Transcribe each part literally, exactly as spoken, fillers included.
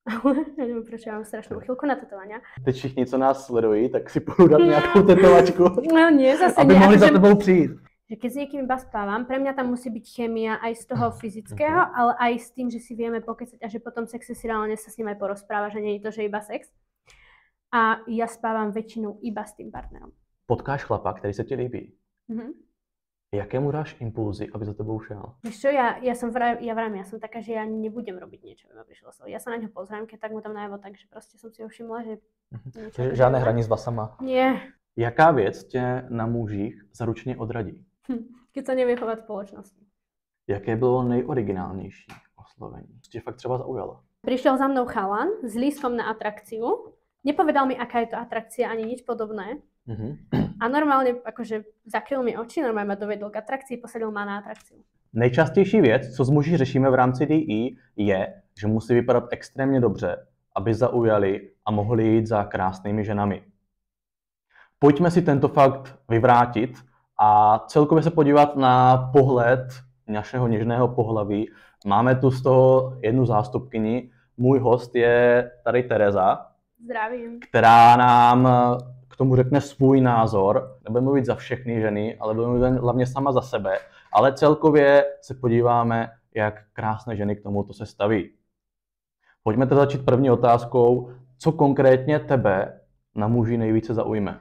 Nevím, proč já mám strašnou chvilku na tetovania. Teď všichni, co nás sledují, tak si půjdu dát nějakou tetovačku, no nie, zase aby nie, mohli že, za tebou přijít. Že keď s niekým iba spávam, pre mňa tam musí byť chémia aj z toho fyzického, okay. ale aj s tým, že si vieme pokecať a že potom sexe si reálne sa s ním aj porozpráva, že nie je to, že iba sex. A ja spávam väčšinou iba s tým partnerom. Potkáš chlapa, který se ti líbí. Mm-hmm. Jakému dáš impulzy, aby za tebou šel? Víš čo, ja, ja som vraj, ja vrajím, ja som taká, že ja nebudem robiť niečo, aby ma prišlo slovo. Ja sa na ňo pozriem, keď tak mu tam najavo, takže proste som si ho všimla, že... Mm-hmm. Žádné hraní s vasama? Nie. Jaká věc tě na mužích zaručeně odradí? Hm, keď sa nevie chovať v spoločnosti. Jaké bylo nejoriginálnější oslovení? Co tě fakt třeba zaujalo? Prišiel za mnou chalan s lístkom na atrakciu. Nepovedal mi, aká je to atrakcia, ani nič podobné. Mm-hmm. A normálně akože zakryl mi oči, normálně ma dovedl k atrakcii, posadil ma na atrakciu. Nejčastější věc, co s muži řešíme v rámci D E, je, že musí vypadat extrémně dobře, aby zaujali a mohli jít za krásnými ženami. Pojďme si tento fakt vyvrátit a celkově se podívat na pohled našeho něžného pohlaví. Máme tu z toho jednu zástupkyni. Můj host je tady Tereza. Zdravím. Která nám k tomu řekne svůj názor. Nebudeme mluvit za všechny ženy, ale budeme mluvit hlavně sama za sebe. Ale celkově se podíváme, jak krásné ženy k tomuto se staví. Pojďme tedy začít první otázkou. Co konkrétně tebe na muži nejvíce zaujme?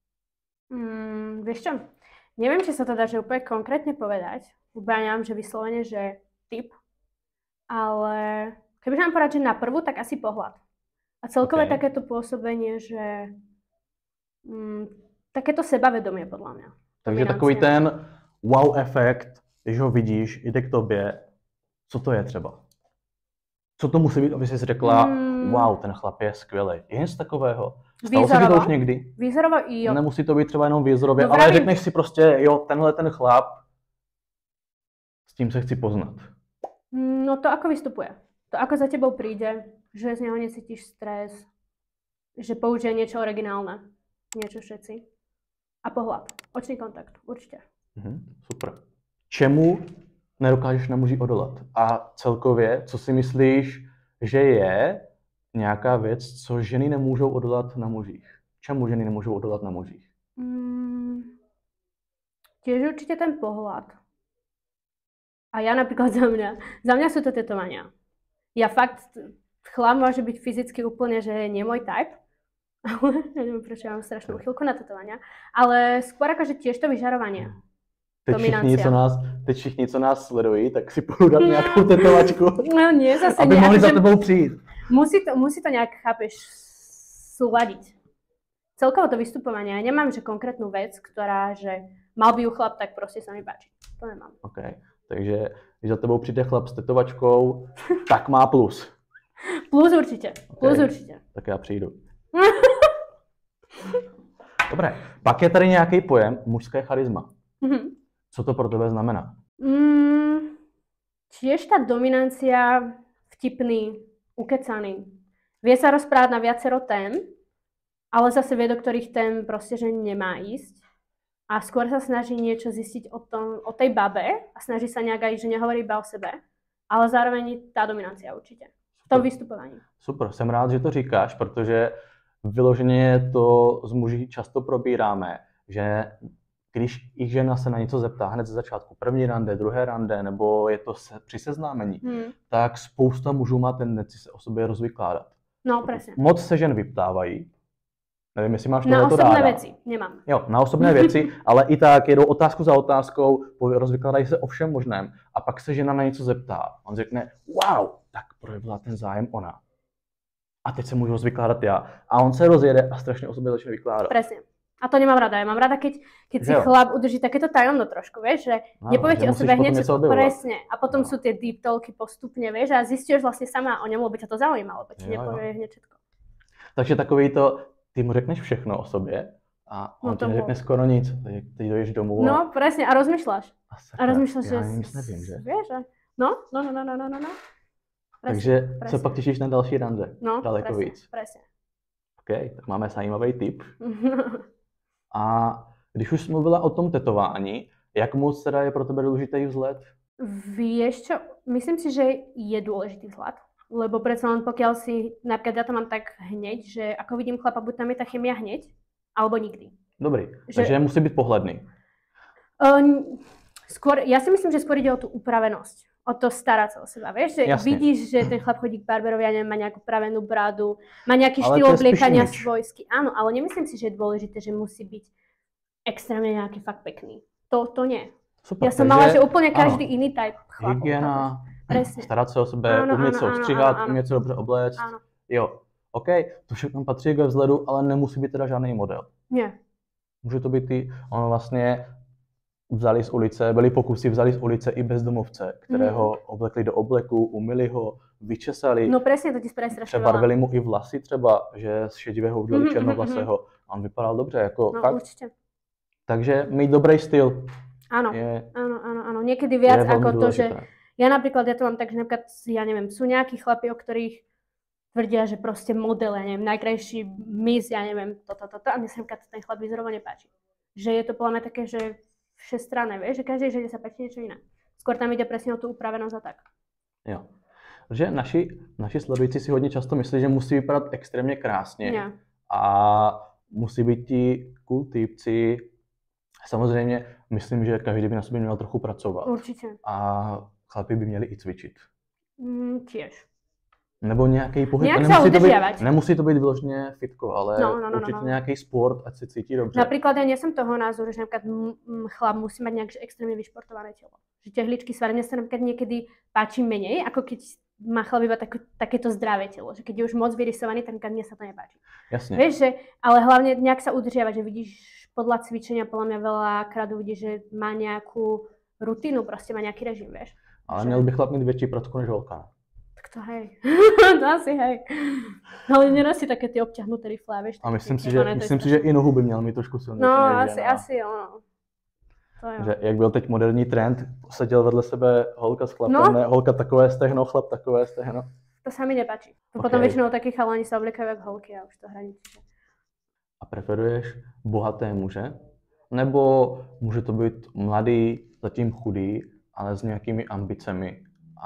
Mm, vieš čo? Neviem, či sa to dá že úplne konkrétne povedať. Ubráňam, že vyslovene, že typ. Ale keby mám povedať, že na prvú, tak asi pohľad. A celkové okay. takéto pôsobenie, že mm, takéto sebavedomie podľa mňa. Takže takový ten wow efekt, když ho vidíš, jde k tobě, co to je třeba? Co to musí být, aby jsi řekla, mm. wow, ten chlap je skvělý. Je něco takového? Stalo se ti to už někdy? Výzorovo jo. Nemusí to být třeba jenom výzorově, no, ale řekneš si prostě, jo, tenhle ten chlap, s tím se chci poznat. No to ako vystupuje. To ako za tebou príde, že z neho necítiš stres, že použije niečo originálne, niečo všetci. A pohľad, očný kontakt, určitě. Mhm, super. Čemu nedokážeš na muži odolat? A celkově, co si myslíš, že je nějaká věc, co ženy nemůžou odolat na mužích? Čemu ženy nemůžou odolat na mužích? Mm, tiež určite ten pohľad. A ja napríklad za mňa, za mňa sú to tetovania. Ja fakt, chlap môže byť fyzicky úplne, že nie môj type. Neviem, prečo ja mám strašnú chvíľku na tetovania. Ale skôr akože tiež to vyžarovanie. Teď všichni, co nás, teď všichni, co nás sledují, tak si půjdu dát nějakou tetovačku, no nie, zase aby nejak, mohli za tebou přijít. Musí to, musí to nejak, chápeš, súladiť. Celkovo to vystupovanie. Ja nemám, že konkrétnu vec, ktorá, že mal by ju chlap, tak proste sa mi páči. To nemám. OK, takže když za tebou přijde chlap s tetovačkou, tak má plus. Plus určite, plus okay. určite. Tak já přijdu. Dobré, pak je tady nějaký pojem mužské charisma. Mm-hmm. Co to pro tebe znamená? Mm, tiež tá dominancia, vtipný, ukecaný. Vie sa rozprávať na viacero tém, ale zase vie, do ktorých tém proste, že nemá ísť. A skôr sa snaží niečo zistiť o, tom, o tej babe a snaží sa nejak aj, že nehovorí iba o sebe, ale zároveň tá dominancia určite. V tom vystupovaní. Super, jsem rád, že to říkáš, protože vyloženě to s muži často probíráme, že když jich žena se na něco zeptá hned ze začátku, první rande, druhé rande, nebo je to se, při seznámení, hmm. tak spousta mužů má tendenci se o sobě rozvykládat. No, presne. Moc se žen vyptávají. Nevím, jestli máš na tohleto ráda. Na osobné věci, nemám. Jo, na osobné věci, ale i tak jedou otázku za otázkou, rozvykládají se o všem možném a pak se žena na něco zeptá. On řekne, wow, tak projevila ten zájem ona. A teď se můžu rozvykládat já. A on se rozjede a strašně o sobě začne vykládat. Presne. A to nemám rada. Ja mám rada, keď, keď si chlap udrží takéto tajomno trošku, vieš, že no, nepovie ti o sebe hneď, presne. A potom no. sú tie deep talky postupne, vieš, a zistíš vlastne sama o ňom, lebo ťa to zaujíma, lebo ti nepovie hneď všetko. Takže takový to, ty mu řekneš všechno o sobě a on no ti neřekne skoro nic. Ty dojdeš domů. A... No, presne, a rozmýšľaš. A, a rozmýšľaš, já že... nic nevím, že? Vieš, a... No, no, no, no, no, no, no. Presne, Takže presne. Co pak těšíš na další rande? No, daleko presne, víc. presne. OK, tak máme zajímavý tip. A když už jsi mluvila o tom tetování, jak moc teda je pro tebe důležitý vzhled? Vieš čo, myslím si, že je dôležitý vzhled. Lebo predsa len pokiaľ si, napríklad ja to mám tak hneď, že ako vidím chlapa, buď tam je tá chemia hneď, alebo nikdy. Dobrý, Že- takže musí být pohledný. Um, skôr, ja si myslím, že skôr ide o tú upravenosť. O to starať sa o seba, vieš? Že Jasne. vidíš, že ten chlap chodí k barberovi, ja neviem, má nejakú pravenú bradu, má nejaký Ale štýl to je spíš obliekania image. svojský. Áno, ale nemyslím si, že je dôležité, že musí byť extrémne nejaký fakt pekný. To, to nie. Super, Ja som takže mala, že úplne každý ano, iný typ chlapov. hygiena, Presne. starat se o sebe, Ano, umět ano, se ano, ostříhat, ano, ano. umět se dobře obléct. Áno. Jo, OK, to všechno patří ke vzhledu, ale nemusí být teda žádný model. Nie. Může to být i, ono vlastně vzali z ulice, byly pokusy, vzali z ulice i bezdomovce, kterého Mhm. oblekli do obleku, umyli ho, vyčesali, No presne, to ti spraví strašne veľa. přebarvili mu i vlasy třeba, že z šedivého udělali Mhm, mhm, černovlasého a on vypadal dobře, jako No fakt. určite. Takže mít dobrý styl Áno, je, áno, áno, áno. Niekedy je viac velmi ako to, že důležité. ja napríklad, ja to mám tak, že napríklad, ja neviem, sú nejakí chlapi, o ktorých tvrdia, že proste model, ja neviem, najkrajší mis, ja neviem, toto, toto, a mne sa napríklad ten chlap vyzorovo nepáči. Že je to podľa mňa také, že všestranné, vieš, že každej žene sa páči niečo iné. Skôr tam ide presne o tú upravenosť a tak. Jo. Protože naši, naši sledující si hodně často myslí, že musí vypadat extrémně krásně Nie. a musí být ti cool týpci. Samozřejmě myslím, že každý by na sobě měl trochu pracovat Určite. a chlapi by měli i cvičit. Mm, tiež. Nebo nějaký pohyb. Nějak se nemusí, to být, udržiavať. nemusí to být vyloženě fitko, ale No, no, no, no, určitě no. nějaký sport, ať se cítí dobře. Napríklad ja nie som toho názoru, že napríklad m- m- chlap musí mať nejak že extrémne vyšportované telo. Že tehličky svaly, mne sa napríklad niekedy páči menej, ako keď má chlap iba tak, takéto zdravé telo. Že keď je už moc vyrysovaný, tak napríklad mne sa to nepáči. Jasně. Vieš, že, ale hlavne nejak sa udržiavať, že vidíš podľa cvičenia, podľa mňa veľakrát uvidíš, že má nejakú rutinu, proste má nejaký režim, vieš. Ale že- měl by chlap mít větší pracku než holka. Tak to hej. To asi hej. Ale nenosí také ty obťahnuté rifle, vieš. A také myslím tie si, že, červené, to je myslím si, strašné. že i nohu by měl mít trošku silnější. No, než asi, žena. asi jo, no. To jo. Že jak byl teď moderní trend, seděl vedle sebe holka s chlapem, No. ne, holka takové stehno, chlap takové stehno. To sa mi nepáči. To Ok. potom väčšinou takí chalani sa obliekajú jak holky a už to hraničí. že- A preferuješ bohaté muže? Nebo může to být mladý, zatím chudý, ale s nějakými ambicemi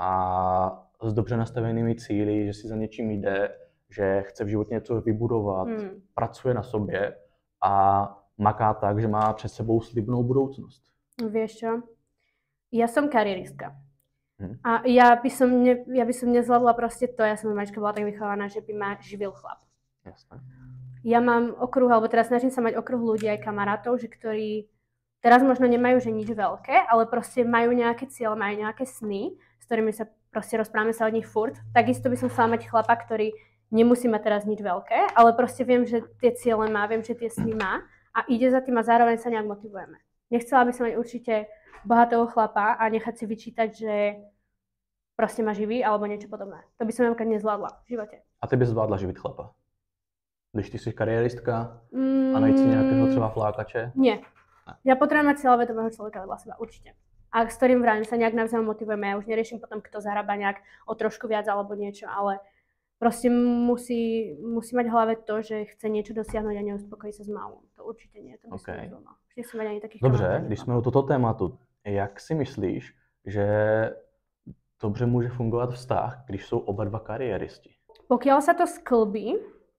a s dobře nastavenými cíli, že si za něčím jde, že chce v životě něco vybudovat, Hmm. pracuje na sobě a maká tak, že má před sebou slibnou budoucnost. Vieš čo? Ja som karieristka. Hm. A ja by som, ne, ja by som nezvládla proste to, ja som malička bola tak vychovaná, že by ma živil chlap. Jasné. Ja mám okruh, alebo teraz snažím sa mať okruh ľudí aj kamarátov, že ktorí teraz možno nemajú, že nič veľké, ale proste majú nejaké cieľe, majú nejaké sny, s ktorými sa proste rozprávame sa o nich furt. Takisto by som chcela mať chlapa, ktorý nemusí mať teraz nič veľké, ale proste viem, že tie ciele má, viem, že tie sny má a ide za tým a zároveň sa nejak motivujeme. Nechcela by som mať určite bohatého chlapa a nechať si vyčítať, že proste ma živí alebo niečo podobné. To by som napríklad nezvládla v živote. A ty bys zvládla živit chlapa? Když ty jsi kariéristka Mm, a najít si nějakého třeba flákače? Nie. Ja potrebujem mať cieľavedomého človeka vedľa seba, určite. A s ktorým vravím sa nejak navzájom motivujeme. Ja už neriešim potom, kto zarába nejak o trošku viac alebo niečo, ale proste musí, musí mať v hlave to, že chce niečo dosiahnuť a neuspokojí sa s málo. To určite nie, to by som OK. nezvládla. Už nechcem mať ani takých Dobře, kamarátov, když no. jsme u toto tématu, jak si myslíš, že dobře může fungovat vztah, když jsou oba dva kariéristi? Pokiaľ sa to sklbí,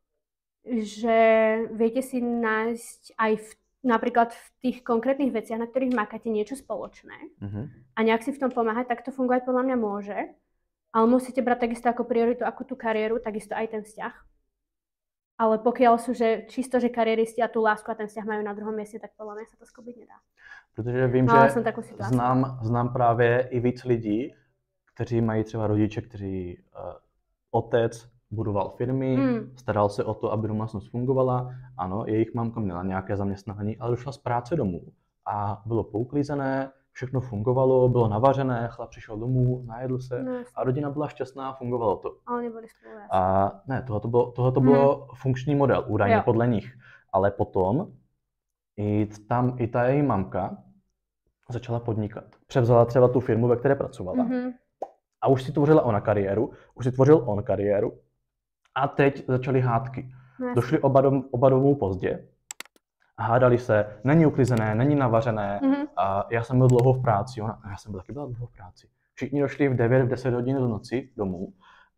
že viete si nájsť aj v, napríklad v tých konkrétnych veciach, na ktorých makáte niečo spoločné Mhm. a nejak si v tom pomáhať, tak to fungovať podľa mňa môže. Ale musíte brať takisto ako prioritu, ako tú kariéru, takisto aj ten vzťah. Ale pokiaľ sú že čisto, že kariéristi a tú lásku a ten vzťah majú na druhom mieste, tak podľa mňa sa to sklbiť nedá. Protože vím, Mala že som takú situáciu. znám, znám právě i víc lidí, kteří mají třeba rodiče, kteří uh, otec budoval firmy, Mm. staral se o to, aby domácnost fungovala. Ano, jejich mámka měla nějaké zaměstnání, ale došla z práce domů a bylo pouklízené, všechno fungovalo, bylo navařené, chlap přišel domů, najedl se No, a rodina byla šťastná, fungovalo to. ale neboli spolu. jasne. A ne, tohle bylo, tohle bylo funkční model, údajně Jo. podle nich. Ale potom i tam i ta její mamka začala podnikat. Převzala třeba tu firmu, ve které pracovala. Mhm. A už si tvořila ona kariéru, už si tvořil on kariéru. A teď začaly hádky. No, jasne. Došli oba, dom, oba domů pozdě. A hádali se, není uklizené, není navařené. Mhm. A já jsem byl dlouho v práci, ona, já jsem byl taky byla dlouho v práci. Všichni došli v devět, v deset hodin do noci domů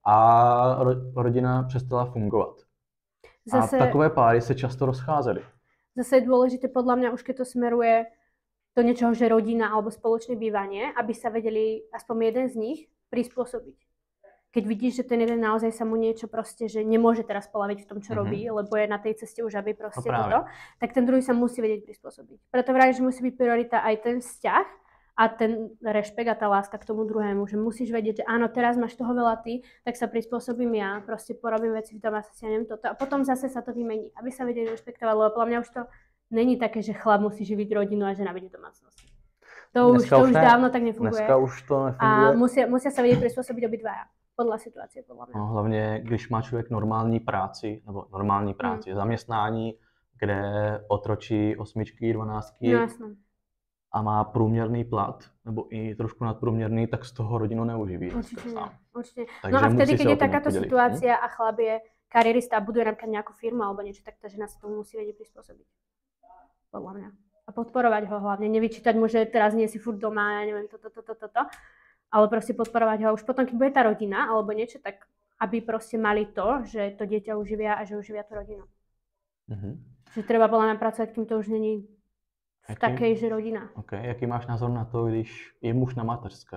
a ro- rodina přestala fungovat. Zase, A takové páry se často rozcházely. Zase je dôležité podľa mňa už keď to smeruje do niečoho, že rodina alebo spoločné bývanie, aby sa vedeli aspoň jeden z nich prispôsobiť. Keď vidíš, že ten jeden naozaj sa mu niečo proste, že nemôže teraz polaviť v tom, čo mm-hmm. robí, lebo je na tej ceste už, aby proste no toto, tak ten druhý sa musí vedieť prispôsobiť. Preto vraj, že musí byť priorita aj ten vzťah a ten rešpekt a tá láska k tomu druhému, že musíš vedieť, že áno, teraz máš toho veľa ty, tak sa prispôsobím ja, proste porobím veci v tom a sa neviem toto a potom zase sa to vymení, aby sa vedeli rešpektovať, lebo podľa mňa už to není také, že chlap musí živiť rodinu a žena vedie domácnosť. To už, to už ne, dávno tak nefunguje. Dneska už to nefunguje. A musia, musia sa vedieť prispôsobiť obidvaja. Podle situace, podle mě. No, hlavně, když má člověk normální práci, nebo normální práci, hmm. zaměstnání, kde otročí osmičky, dvanáctky no, a má průměrný plat, nebo i trošku nadprůměrný, tak z toho rodinu neuživí. Určitě ne, určitě. No a vtedy, keď je takáto situácia a chlap je karierista a buduje napríklad nejakú firmu alebo niečo, tak tá žena sa tomu musí vedieť prispôsobiť. Podľa mňa. A podporovať ho hlavne. Nevyčítať mu, že teraz nie si furt doma, ja neviem, toto, toto, toto. Ale proste podporovať ho. Už potom, keď bude tá rodina alebo niečo, tak aby proste mali to, že to dieťa uživia a že uživia tú rodinu. Mm-hmm. Že treba podľa mňa pracovať, kým to už není v jaký, takej, že rodina. OK. Jaký máš názor na to, když je muž na mateřské?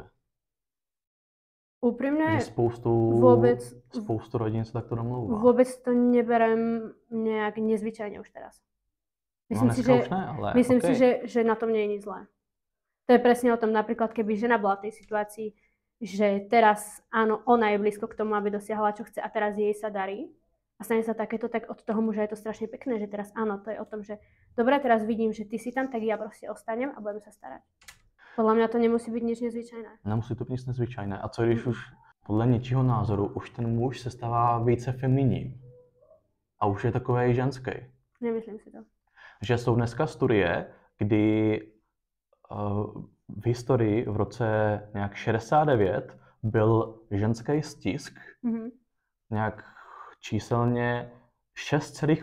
Úprimne, spoustu, vôbec, spoustu rodín sa takto domlouvá. Vôbec to neberem nejak nezvyčajne už teraz. Myslím, no, si, že, ne, ale myslím okay. si, že, že na tom nie je nič zlé. To je presne o tom, napríklad keby žena bola v tej situácii, že teraz áno, ona je blízko k tomu, aby dosiahla, čo chce a teraz jej sa darí a stane sa takéto, tak od toho muža je to strašne pekné, že teraz áno, to je o tom, že dobre, teraz vidím, že ty si tam, tak ja proste ostanem a budem sa starať. Podľa mňa to nemusí byť nič nezvyčajné. Nemusí to být nic nezvyčajné. A co když mm. už podle něčího názoru už ten muž se stává více feminním a už je takový ženský? Nemyslím si to. Že jsou dneska studie, kdy uh, v historii v roce nějak šedesát devět byl ženský stisk mm-hmm. nějak číselně šest celá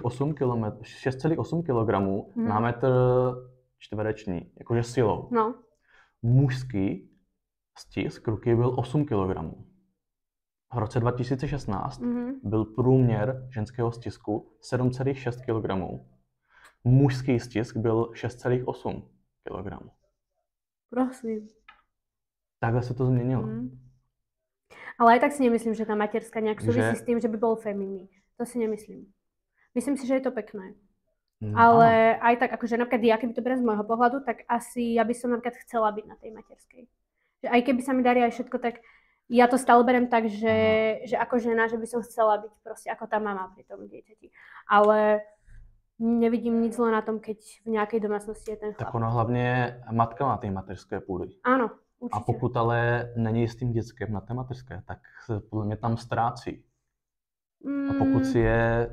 osm kilogramů mm-hmm. na metr čtvereční, jakože silou. No. Mužský stisk ruky byl osm kilogramů. V roce dva tisíce šestnáct mm-hmm. byl průměr ženského stisku sedm celá šest kilogramů. Mužský stisk byl šest celá osm kilogramů. Prosím. Takhle se to změnilo. Mm. Ale aj tak si nemyslím, že tá materská nejak súvisí že... s tým, že by bol feminný. To si nemyslím. Myslím si, že je to pekné. No, ale áno. Aj tak, akože napríklad ja, keby to beriem z môjho pohľadu, tak asi ja by som napríklad chcela byť na tej materskej. Že aj keby sa mi darí aj všetko, tak ja to stále beriem tak, že, že ako žena, že by som chcela byť proste ako tá mama pri tom dieťati. Ale nevidím nic zle na tom, keď v nejakej domácnosti je ten chlap. Tak ono hlavně matka má té mateřské půdy. Áno, určitě. A pokud ale není s tím dětskem na té mateřské, tak se podle mě tam ztrácí. Mm. A pokud si je...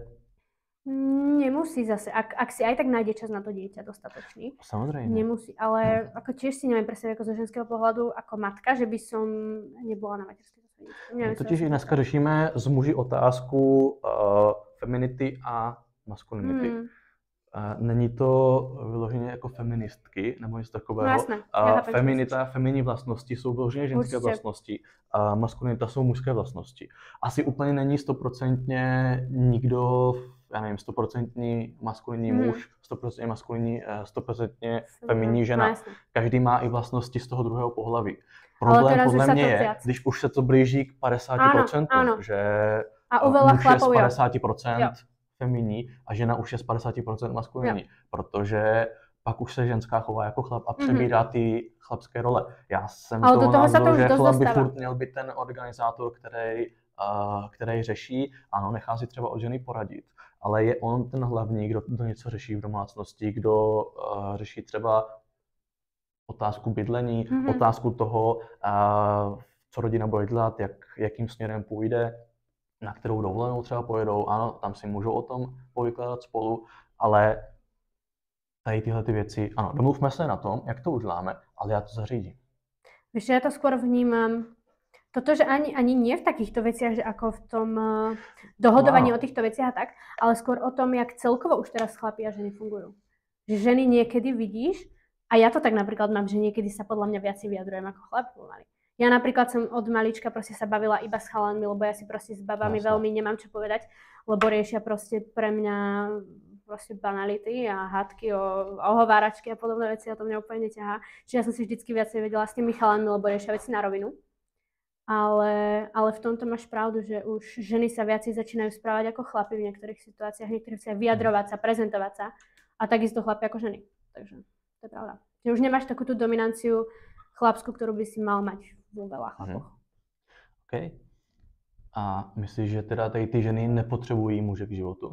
Nemusí zase. Ak, ak si aj tak nájde čas na to dieťa dostatočný. Samozrejme. Nemusí, ale mm. ako tiež si neviem presne ako zo ženského pohľadu, ako matka, že by som nebola na materskej. No, totiž i dneska řešíme s muži otázku uh, feminity a maskulinity. Mm. Uh, není to vyloženě jako feministky nebo něco takového. No, jasné. Uh, feminita a feminní vlastnosti jsou vyloženě ženské Určitě. vlastnosti a maskulinita jsou mužské vlastnosti. Asi úplně není stoprocentně nikdo, já nevím, stoprocentní maskulinní mm. muž, stoprocentně maskulinní, stoprocentně feminní žena. No, Každý má i vlastnosti z toho druhého pohlaví. Problém podle mě je, viac. Když už se to blíží k padesáti procentům, že a u muž je z padesát procent feminní a žena už je z padesát procent maskulinní, jo. protože pak už se ženská chová jako chlap a přebírá ty mm-hmm. chlapské role. Já jsem ale toho do toho názoru, že chlap by dostává. furt měl být ten organizátor, který, uh, který řeší, ano, nechá si třeba od ženy poradit, ale je on ten hlavní, kdo, kdo něco řeší v domácnosti, kdo uh, řeší třeba otázku bydlení, mm-hmm. otázku toho, uh, co rodina bude dělat, jak, jakým směrem půjde, na kterou dovolenou třeba pojedou, ano, tam si můžou o tom povykládat spolu, ale tady tyhle ty věci, ano, domluvme se na tom, jak to uděláme, ale já to zařídím. Víš, ja to skôr vnímam, toto, že ani, ani nie v takýchto veciach, že ako v tom uh, dohodovaní wow. o týchto veciach a tak, ale skôr o tom, jak celkovo už teraz chlapi a ženy fungujú. Že ženy niekedy vidíš, a ja to tak napríklad mám, že niekedy sa podľa mňa viacej vyjadrujem ako chlapi pomaly. Ja napríklad som od malička proste sa bavila iba s chalanmi, lebo ja si proste s babami Jasne. veľmi nemám čo povedať, lebo riešia proste pre mňa proste banality a hádky o ohováračky a podobné veci, a to mňa úplne neťahá. Čiže ja som si vždycky viacej vedela s tými chalanmi, lebo riešia veci na rovinu. Ale, ale v tomto máš pravdu, že už ženy sa viacej začínajú správať ako chlapi v niektorých situáciách, v niektorých sa vyjadrovať sa, prezentovať sa, a takisto chlapi ako ženy. Takže to je pravda. Že už nemáš takú tú dominanciu chlapskú, ktorú by si mal mať vo veľa chlapoch. Mhm. OK. A myslíš, že teda tady ty ženy nepotřebují muže k životu?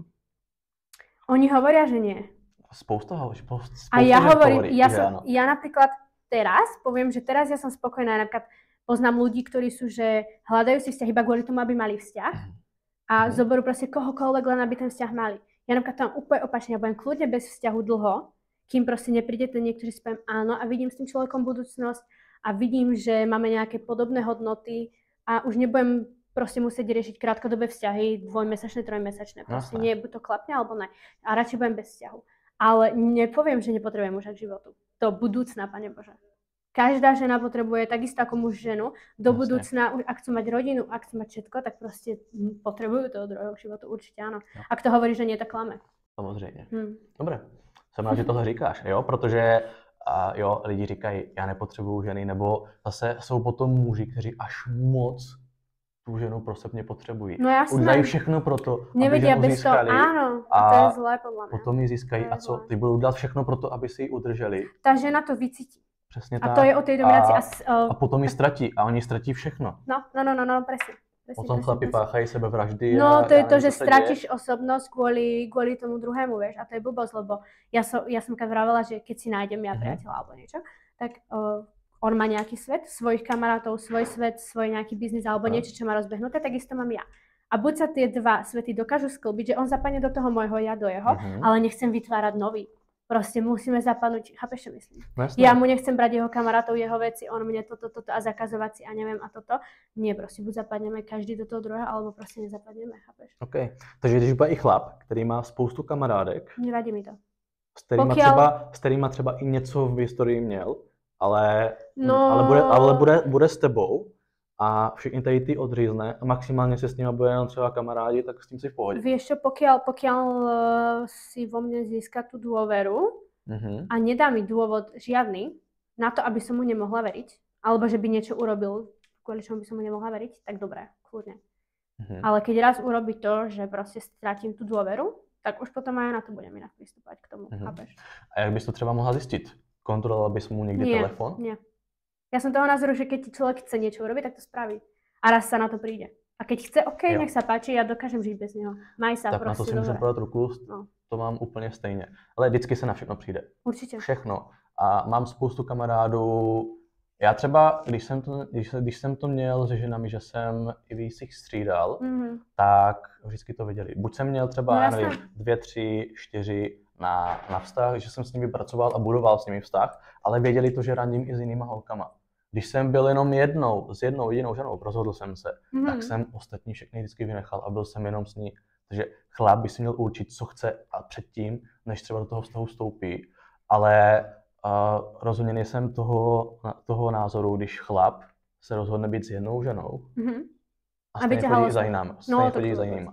Oni hovoria, že nie. Spousta, spousta, spousta A ja hovorím, hovorí, ja, že som, áno. ja napríklad teraz, poviem, že teraz ja som spokojná, napríklad poznám ľudí, ktorí sú, že hľadajú si vzťah iba kvôli tomu, aby mali vzťah a Mhm. zoberú proste kohokoľvek, len aby ten vzťah mali. Ja napríklad tam úplne opačne, ja budem kľudne bez vzťahu dlho, kým proste nepríde ten niektorý, si poviem áno a vidím s tým človekom budúcnosť a vidím, že máme nejaké podobné hodnoty a už nebudem proste musieť riešiť krátkodobé vzťahy, dvojmesačné, trojmesačné. Proste Jasné. nie, buď to klapne, alebo ne. A radšej budem bez vzťahu. Ale nepoviem, že nepotrebujem muža k životu. Do budúcna, Pane Bože. Každá žena potrebuje, takisto ako muž ženu, do Jasne. budúcna, ak chcú mať rodinu, ak chcú mať všetko, tak proste potrebujú toho druhého k životu, určite áno. Jo. Ak to hovorí, že nie, tak klame. Samozřejmě. Hm. Dobré. Jsem rád, že tohle říkáš, jo, protože a jo, lidi říkají, já nepotřebuju ženy, nebo zase jsou potom muži, kteří až moc tu ženu pro sebe potřebují. No jasné. Udělají všechno pro to, aby Nevedia ženu bez toho, získali. áno, a a to je zlé podľa mňa. Potom ji získají To je a co? zlé. Ty budou dělat všechno pro to, aby si ji udrželi. Tá žena to vycíti. Přesně A tak. to je o tej dominaci. A, s- a uh, potom ji ztratí a oni ztratí všechno. no, no, no, no, no, presne. presne, Potom presne, chlapi presne. páchají sebevraždy. No, a to je já to, nevím, že co se stratíš děje. osobnosť kvôli, kvôli tomu druhému, vieš. A to je blbosť, lebo ja som, ja som keď vravela, že keď si nájdem ja Mhm. priateľa alebo niečo, tak uh, on má nejaký svet, svojich kamarátov, svoj svet, svoj nejaký biznis alebo Aha. niečo, čo má rozbehnuté, takisto mám ja. A buď sa tie dva svety dokážu sklbiť, že on zapadne do toho môjho, ja do jeho, Mhm. ale nechcem vytvárať nový. Proste musíme zapadnúť, chápeš, čo myslím? No, jasné. Ja mu nechcem brať jeho kamarátov, jeho veci, on mne toto, toto a zakazovať si a neviem a toto. Nie, proste buď zapadneme každý do toho druhého, alebo proste nezapadneme, chápeš? OK. Takže když bude i chlap, který má spoustu kamarádek, Nevadí mi to. s kterýma, Pokiaľ- třeba, s kterýma třeba i něco v historii měl, ale, No. ale, bude, ale bude, bude s tebou a všechny tady ty odřízne a maximálně se s nima bude jenom třeba kamarádi, tak s tím si v pohodě. Vieš čo, pokiaľ, pokiaľ eh, si vo mne získa tú dôveru Mhm. a nedá mi dôvod žiadny na to, aby som mu nemohla veriť, alebo že by niečo urobil, kvôli čomu by som mu nemohla veriť, tak dobré, kľudne. Mhm. Ale keď raz urobí to, že proste stratím tú dôveru, tak už potom aj na to budem inak pristúpať k tomu, Mhm. chápeš? A jak bys to třeba mohla zjistit? Kontroloval bys mu někdy Nie, telefon? nie. Ja som toho názoru, že keď ti človek chce niečo urobiť, tak to spraví. A raz sa na to príde. A keď chce, OK, Jo. nech sa páči, ja dokážem žiť bez neho. Maj sa Tak na to proste, si můžem dobre. podat ruku, No. to mám úplně stejně. Ale vždycky se na všechno přijde. Určite. Všechno. A mám spoustu kamarádů. Já třeba, když jsem to, když, když jsem to měl se ženami, že jsem i víc jich střídal, Mhm. tak vždycky to věděli. Buď jsem měl třeba, No já jasné. nevím, dvě, tři, čtyři na, na vztah, že jsem s nimi pracoval a budoval s nimi vztah, ale věděli to, že randím i s jinýma holkama. Když jsem byl jenom jednou, s jednou jedinou ženou, rozhodl jsem se, Mhm. tak jsem ostatní všechny vždycky vynechal a byl jsem jenom s ní. Takže chlap by si měl určit, co chce a předtím, než třeba do toho vztahu vstoupí. Ale uh, rozhodně nejsem toho, toho názoru, když chlap se rozhodne být s jednou ženou Mhm. a Aby stejně ťahalo chodí za sa. jinými. No, Stejně tak chodí to za vůbec. jinýma.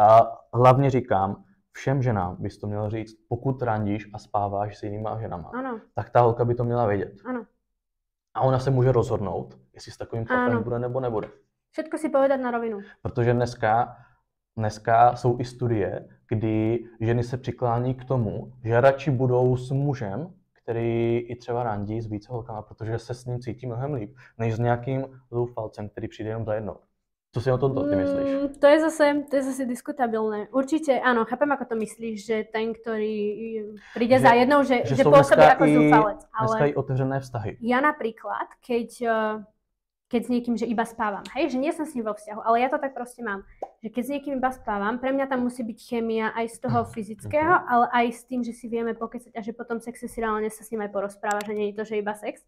A hlavně říkám, všem ženám bys to měl říct, pokud randíš a spáváš s jinýma ženama, Áno, tak ta holka by to měla vědět. áno. A ona se může rozhodnout, jestli s takovým chlapem Áno. bude nebo nebude. Všetko si povedať na rovinu. Protože dneska, dneska jsou i studie, kdy ženy se přiklání k tomu, že radši budou s mužem, který i třeba randí s více holkama, protože se s ním cítí mnohem líp, než s nějakým zoufalcem, který přijde jenom za jednou. Co si o tomto ty myslíš? Mm, to je zase, to je zase diskutabilné. Určite áno, chápem, ako to myslíš, že ten, ktorý príde Že- za jednou, že, že že, sú pôsobí dneska ako i- zúfalec. Dneska Ale i otevřené vztahy. ja napríklad, keď, eh, keď s niekým, že iba spávam, hej, že nie som s ním vo vzťahu, ale ja to tak proste mám, že keď s niekým iba spávam, pre mňa tam musí byť chémia aj z toho fyzického, Mhm. ale aj s tým, že si vieme pokecať a že potom sexe si reálne sa s ním aj porozpráva, že nie je to, že iba sex.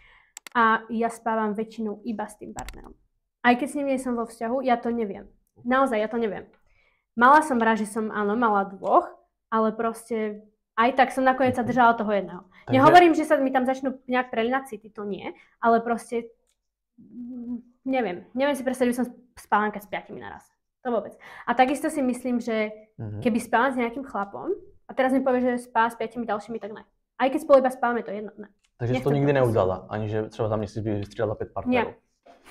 A ja spávam väčšinou iba s tým partnerom. Aj keď s ním nie som vo vzťahu, ja to neviem. Naozaj, ja to neviem. Mala som rád, že som, áno, mala dvoch, ale proste aj tak som nakoniec sa držala toho jedného. Takže- Nehovorím, že sa mi tam začnú nejak prelinať city, to nie, ale proste neviem, neviem si predstaviť, že som spala s piatimi naraz. To vôbec. A takisto si myslím, že mm-hmm. keby spala s nejakým chlapom a teraz mi povie, že spá s piatimi ďalšími, tak ne. Aj keď spolu iba spáme, to je jedno, ne. Takže jsi to nikdy neudělala, ani že třeba za měsíc by vystřídala pět partnerů? Nie.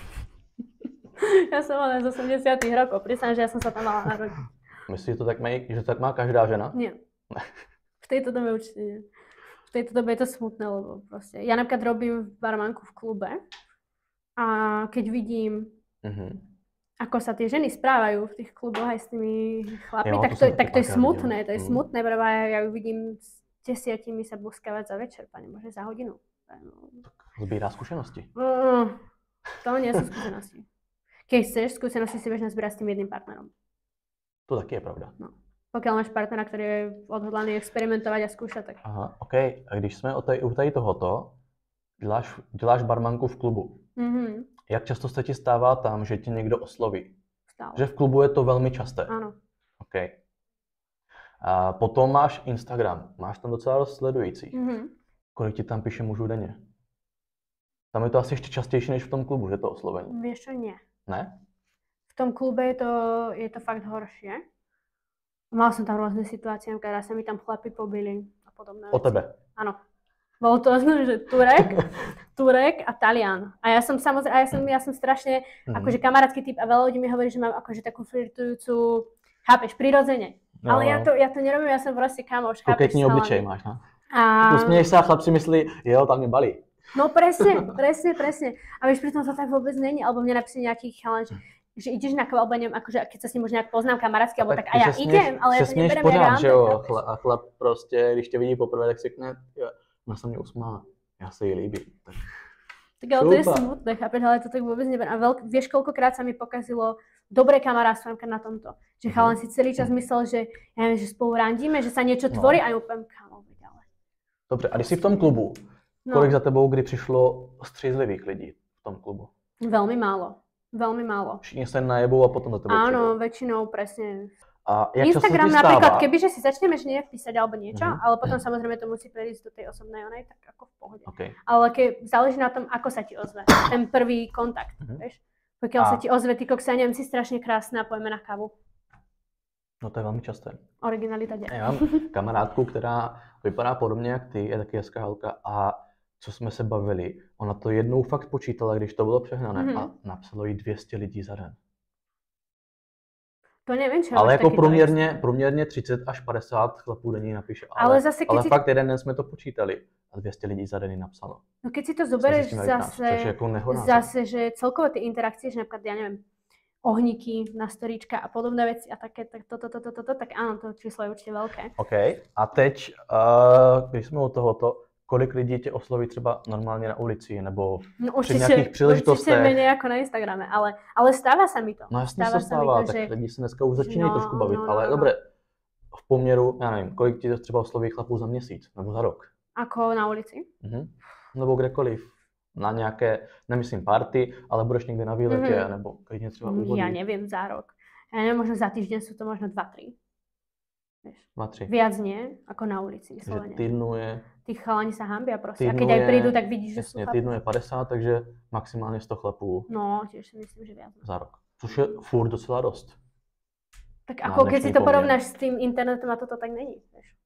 Ja som mala z osemdesiatych rokov, priznám, že ja som sa tam mala narodiť. Myslíš, že to tak má, že tak má každá žena? Nie. Ne. V tejto dobe určite nie. V tejto dobe je to smutné, lebo proste. Ja napríklad robím barmanku v klube a keď vidím, mm-hmm. ako sa tie ženy správajú v tých kluboch aj s tými chlapmi, jo, tak, to, to tak to je smutné, to je mm. smutné, práve ja ju vidím s desiatimi sa boskávať za večer, pane Bože, za hodinu. Tak zbírá skúsenosti. Uh, to nie sú skúsenosti. Keď chceš skúsenosti, si vieš nazbierať s tým jedným partnerom. To taky je pravda. No. Pokiaľ máš partnera, ktorý je odhodlaný experimentovat a zkoušet, tak... Aha, OK. A když jsme u tady tohoto, děláš, děláš barmanku v klubu. Mm-hmm. Jak často se ti stává tam, že ti někdo osloví? Stále. Že v klubu je to velmi časté? Ano. OK. A potom máš Instagram. Máš tam docela dost sledujících. Mm-hmm. Kolik ti tam píše mužů denně? Tam je to asi ještě častější než v tom klubu, že to oslovení? Víš čo, nie. Ne? V tom klube je to, je to fakt horšie. Mal som tam rôzne situácie, keď sa mi tam chlapi pobili a podobné veci. O tebe? Áno. Bol to, že Turek, Turek a Talian. A ja som samozrejme, ja som, ja som strašne mm-hmm. akože kamarátsky typ a veľa ľudí mi hovorí, že mám akože takú flirtujúcu, chápeš, prirodzene. No. Ale ja to, ja to nerobím, ja som proste kamoš, chápeš. Koketní obličej máš, no? A... Usmieješ sa a chlap si myslí, jo, tam mě balí. No presne, presne, presne. A vieš, pritom to tak vôbec není, alebo mne napíše nejaký chalan, že, že ideš na kávu, alebo neviem, akože keď sa s ním už nejak poznám kamarátsky, alebo tak, tak a ja směš, idem, ale ja to neberem pořád, jak že jo, chla, a chlap prostě, když tě vidí poprvé, tak si řekne, ona se mě usmála, já se jí líbím. Tak, tak ale to je smutné, chápeš, ale to tak vôbec neberem. A veľk, vieš, koľkokrát sa mi pokazilo dobré kamarátstvo na tomto, že chalan si celý čas myslel, že, ja neviem, že spolu randíme, že sa niečo tvorí no. A ja úplne kámo, ale. Dobře, a když jsi v tom klubu, no. Kolik za tebou kdy přišlo střízlivých lidí v tom klubu? Veľmi málo. Veľmi málo. Všichni sa najebou a potom za tebou Áno, přijdou. väčšinou presne. A jak Instagram napríklad, kebyže si začneme nejak písať alebo niečo, mm-hmm. ale potom samozrejme to musí prejsť do tej osobnej onej, tak ako v pohode. Okay. Ale ke, záleží na tom, ako sa ti ozve. Ten prvý kontakt, mm-hmm. vieš. Pokiaľ a... sa ti ozve, ty koksa, neviem, si strašne krásna, pojďme na kávu. No to je velmi časté. Originalita dělá. Já mám kamarádku, která vypadá podobně jak ty, je taky hezká holka a co jsme se bavili, ona to jednou fakt počítala, když to bylo přehnané mm-hmm. a napsalo jí dvě stě lidí za den. To nevím, čo ale jako průměrně, průměrně třicet až padesát chlapů denní napíše. Ale, ale, zase, ale si... fakt jeden den jsme to počítali a dvě stě lidí za den napsalo. No keď si to zoberieš zase, jako zase, že celkovo ty interakcie, že napríklad, ja neviem, ohníky na storíčka a podobné veci a také, tak toto, toto, toto, tak áno, to číslo je určitě velké. OK. A teď, uh, když jsme u tohoto, kolik lidí tě osloví třeba normálně na ulici nebo no, určitě, při nějakých příležitostech? Určitě méně jako na Instagrame, ale, ale stává se mi to. No jasně se stává, to, tak že... lidi se dneska už začínají no, trošku bavit, no, no, ale no. Dobré, v poměru, já nevím, kolik ti to třeba osloví chlapů za měsíc nebo za rok? Ako na ulici? Uh-huh. Nebo kdekoliv. Na nějaké, nemyslím party, ale budeš někde na výletě, mm-hmm. nebo klidně třeba úvodí. Ja neviem, za rok. Ja neviem, možno za týždeň sú to možno dva tri. dva tri. Viac nie, ako na ulici. Takže týdnu je... Tí chalani sa hambia proste. A keď aj prídu, tak vidíš, že sú chlapi. Týdnu je padesát, takže maximálně sto chlapů. No, tiež si myslím, že viac. Za rok. Což je furt docela dost. Tak ako keď si to porovnáš s tým internetem a toto, tak není.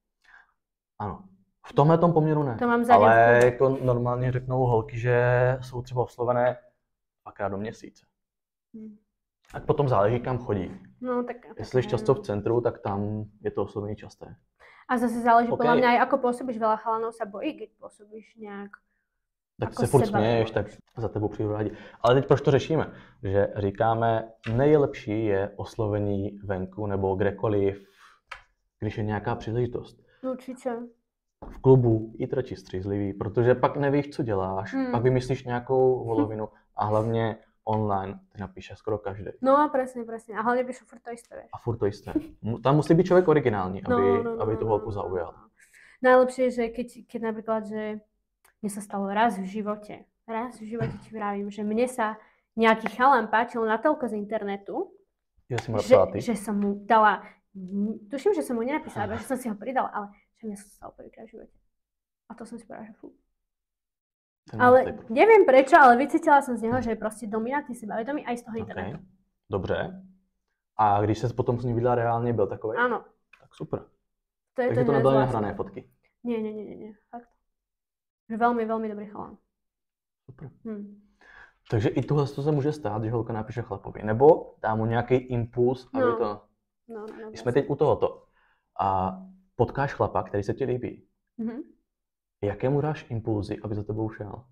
Ano. V tomhle tom poměru ne, to mám ale jako normálně řeknou holky, že jsou třeba oslovené dvakrát do měsíce. Hmm. A potom záleží, kam chodí. No, tak, jestli jsi často v centru, tak tam je to oslovení časté. A zase záleží okay. podľa mňa aj ako pôsobíš, veľa chalanov sa bojí, keď pôsobíš nějak. Tak se furt směješ, tak za tebou přijdu rádi. Ale teď proč to řešíme? Že říkáme, nejlepší je oslovení venku nebo kdekoliv, když je nějaká příležitost. Určitě. V klubu jít radši střízlivý, protože pak nevíš, co děláš, hmm. pak vymyslíš nějakou volovinu a hlavně online ty napíše skoro každý. No presne, presne. A hlavně píšu furt to isté, vieš. A furt to isté. Tam musí být člověk originální, aby, no, no, no, aby tu holku no, no. zaujal. Najlepšie je, že keď, keď napríklad, že mne sa stalo raz v živote, raz v živote ti vravím, že mne sa nejaký chalan páčil natoľko z internetu, ja si mu že, ty. že som mu dala, tuším, že som mu nenapísala, že som si ho pridala, ale že mne sa stalo prvýkrát v živote. A to som si povedala, že fú. Ale neviem prečo, ale vycítila som z neho, že je proste dominantný, sebavedomý aj z toho internetu. Okay. Dobře. A když se potom s ním viděla reálně, byl takový? Ano. Tak super. To je Takže to, to nebyly nahrané fotky? Nie, nie, nie, nie, fakt. Veľmi, veľmi dobrý chalán. Super. Hmm. Takže i tohle se může stát, že holka napíše chlapovi, nebo dá mu nějaký impuls, aby no. to... No, no, no, jsme teď u tohoto. A potkáš chlapa, který se ti líbí. Mm-hmm. Jakému dáš impulzy, aby za tebou šel?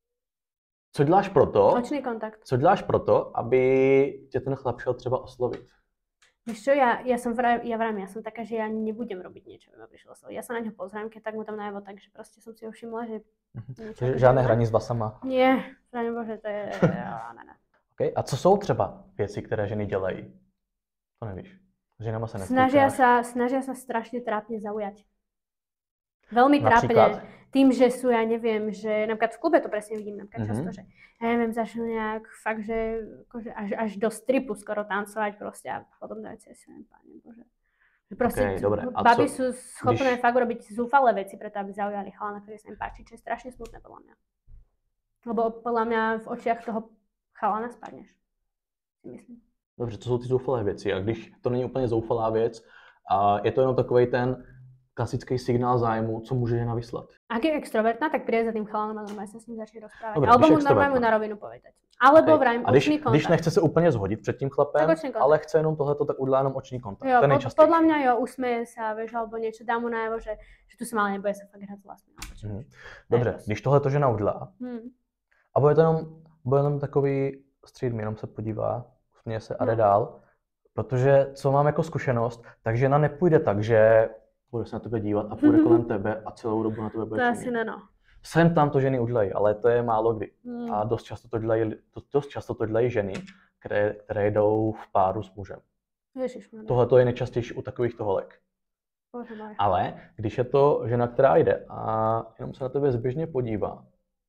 Co děláš proto? Očný kontakt. Co děláš proto, aby tě ten chlap šel třeba oslovit? Víš čo, ja, ja som vraj, ja vrajím, ja som taká, že ja nebudem robiť niečo, aby ma prišlo osloviť. Ja sa na ňo pozriem, keď tak mu tam najavo, takže proste som si ho všimla, že... Mm-hmm. Žádné hraní s vasama? Nie, hraní bože, to je... ne, ne. Okay. A co jsou třeba věci, které ženy dělají? To nevíš. Ženama sa snažia sa, snažia sa strašne trápne zaujať. Veľmi trápne. Tým, že sú, ja neviem, že napríklad v klube to presne vidím napríklad mm-hmm. často, že ja neviem, začnú nejak fakt, že akože až, až do stripu skoro tancovať proste a podobné veci, si neviem, páne Bože. Že proste okay, dobre. baby co, sú schopné když... fakt robiť zúfalé veci preto, aby zaujali chalana, ktorý sa im páči, čo je strašne smutné podľa mňa. Lebo podľa mňa v očiach toho chalana spadneš, si myslím. Dobře, to jsou ty zoufalé věci. A když to není úplně zoufalá věc, a je to jenom takovej ten klasický signál zájmu, co může žena vyslat. Ak je extrovertná, tak príde za tým chalanom a normálne sa s ním začne rozprávať. Dobre, alebo mu normálne na rovinu povedať. Alebo okay. vrajím očný kontakt. Když nechce se úplně zhodit před tím chlapem, ale chce jenom tohleto, tak udělá jenom očný kontakt. Jo, pod, podľa mňa jo, usmeje sa, vieš, alebo niečo, dá mu najavo, že, že tu sa ale nebude sa fakt hrať vlastne. Hmm. Dobře, když tohleto žena udělá, hmm. a bude to jenom, bude jenom takový střídmý, jenom se podívá, usměje se a jde no. dál, protože co mám jako zkušenost, tak žena nepůjde tak, že bude se na tebe dívat a půjde kolem tebe a celou dobu na tebe bude to asi ne, no. Sem tam to ženy udělají, ale to je málo kdy. Hmm. A dost často to dělají, dost často to dělají ženy, které, které jdou v páru s mužem. Tohle to je nejčastější u takovýchto holek. Bože, ale když je to žena, která jde a jenom se na tebe zběžně podívá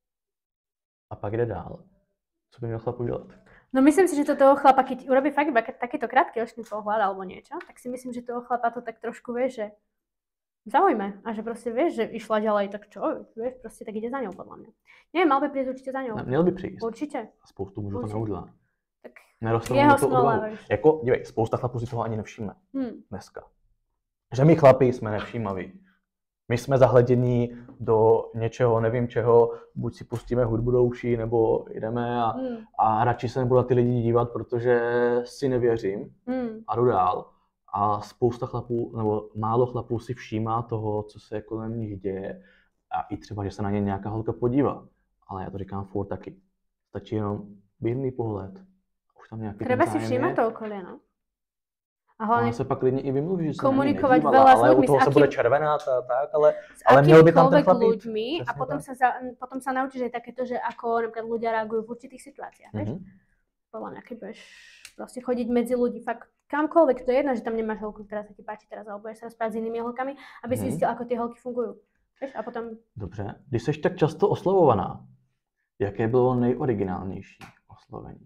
a pak jde dál, co by měl chlap udělat? No myslím si, že to toho chlapa, keď urobí fakt iba takýto krátky očný pohľad alebo niečo, tak si myslím, že toho chlapa to tak trošku vie, že zaujme a že proste vieš, že išla ďalej, tak čo, vieš, proste tak ide za ňou podľa mňa. Nie, mal by prísť určite za ňou. Ne, měl by přijít. Určitě. A spoustu mužů to neudělá. Tak jeho smola, jako, dívej, spousta chlapů si toho ani nevšimne hmm. dneska. Že my chlapi jsme nevšímaví. My jsme zahledění do něčeho, nevím čeho, buď si pustíme hudbu do uší, nebo jdeme a, hmm. a radši se nebudu na ty lidi dívat, protože si nevěřím hmm. a jdu dál. A spousta chlapů, nebo málo chlapů si všímá toho, co se kolem nich děje a i třeba, že se na ně nějaká holka podívá. Ale já to říkám furt taky. Stačí jenom běžný pohled. Už tam nějaký Treba si všímat to okolie, no. A hlavně se pak klidně i vymluví, že se komunikovat nedívala, veľa s ale ľuďmi, u toho s se akým, bude červená, tá, tak, ale, ale měl by tam ten chlap ľuďmi a potom sa, za, potom sa naučíš aj takéto, že ako napríklad ľudia reagujú v určitých situáciách, vieš? Mm-hmm. Podľa mňa, keď budeš proste chodiť medzi ľudí, fakt kamkoľvek, to je jedno, že tam nemáš holku, ktorá sa ti páči teraz, alebo budeš sa rozprávať s inými holkami, aby si mm-hmm. zistil, ako tie holky fungujú. Vieš? A potom... Dobře, když jsi tak často oslovovaná, jaké bylo nejoriginálnější oslovení?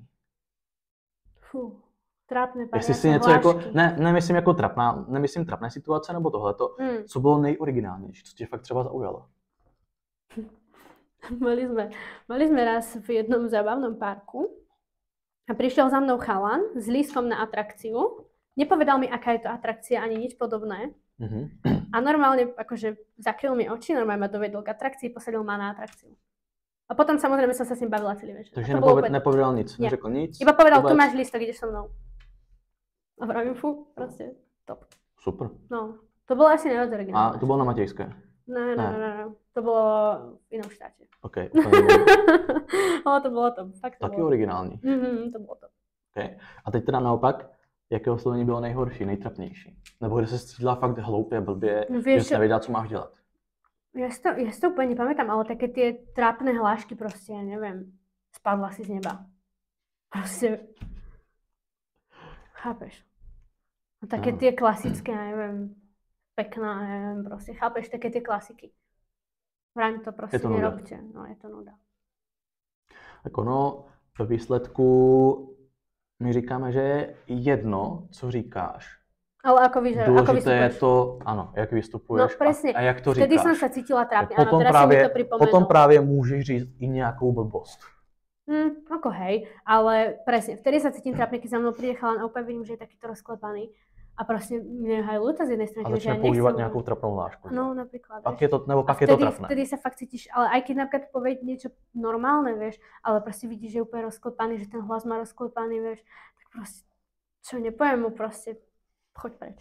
Fuh. Trápné, jestli si něco jako, ne, nemyslím jako trapná, nemyslím trapné situace nebo tohleto, mm. co bylo nejoriginálnější, co tě fakt třeba zaujalo? mali, sme, mali sme raz v jednom zábavnom parku a prišiel za mnou chalan s lístkom na atrakciu. Nepovedal mi, aká je to atrakcia, ani nič podobné. Mm-hmm. A normálne akože zakryl mi oči, normálne ma dovedol k atrakcii, posadil ma na atrakciu. A potom samozrejme som sa s ním bavila celý večer. Takže nepoved, úplne... nepovedal nic, Nie. neřekl nic? Iba povedal, vôbec... tu máš lístok, ideš so mnou. A vravím, fú, proste top. Super. No, to bolo asi najviac originálne. A to bolo na Matějské? Ne, ne, ne, ne, to bolo v inom štáte. OK. Ale to bolo top, fakt to Taky bolo. originální. Mhm, to bolo top. OK. A teď teda naopak, jaké oslovení bylo nejhorší, nejtrapnější? Nebo kde se střídila fakt hloupě, blbě, že jsi nevěděla, co máš dělat? Ja si to, ja si to úplne nepamätám, ale také tie trápne hlášky proste, ja neviem, spadla si z neba. Proste, chápeš? A také no. tie klasické, ja neviem, pekná, ja neviem, proste, chápeš, také tie klasiky. Vrám to proste to nerobte, no je to nuda. Tak ono, ve výsledku my říkáme, že je jedno, co říkáš, Ale ako vyzerá, ako Důležité je vystupuješ. to, ano, jak vystupuješ No presne, a, a jak to vtedy říkáš. som sa cítila trápne, áno, Potom teraz právě, si mi to pripomenul. potom právě můžeš říct i nějakou blbost. Hm, ako hej, ale presne, vtedy sa cítim trápne, keď za mnou príde chalan a úplne vidím, že je takýto rozklepaný. A proste mne aj ľúto z jednej strany, A že začne ja používať nechcem. nejakú trapnou hlášku. No, napríklad. Pak je to, nebo pak vtedy, je to trapné. Vtedy sa fakt cítiš, ale aj keď napríklad povie niečo normálne, vieš, ale proste vidíš, že je úplne rozklepaný, že ten hlas má rozklepaný, vieš, tak proste, čo, nepoviem mu proste, choď preč.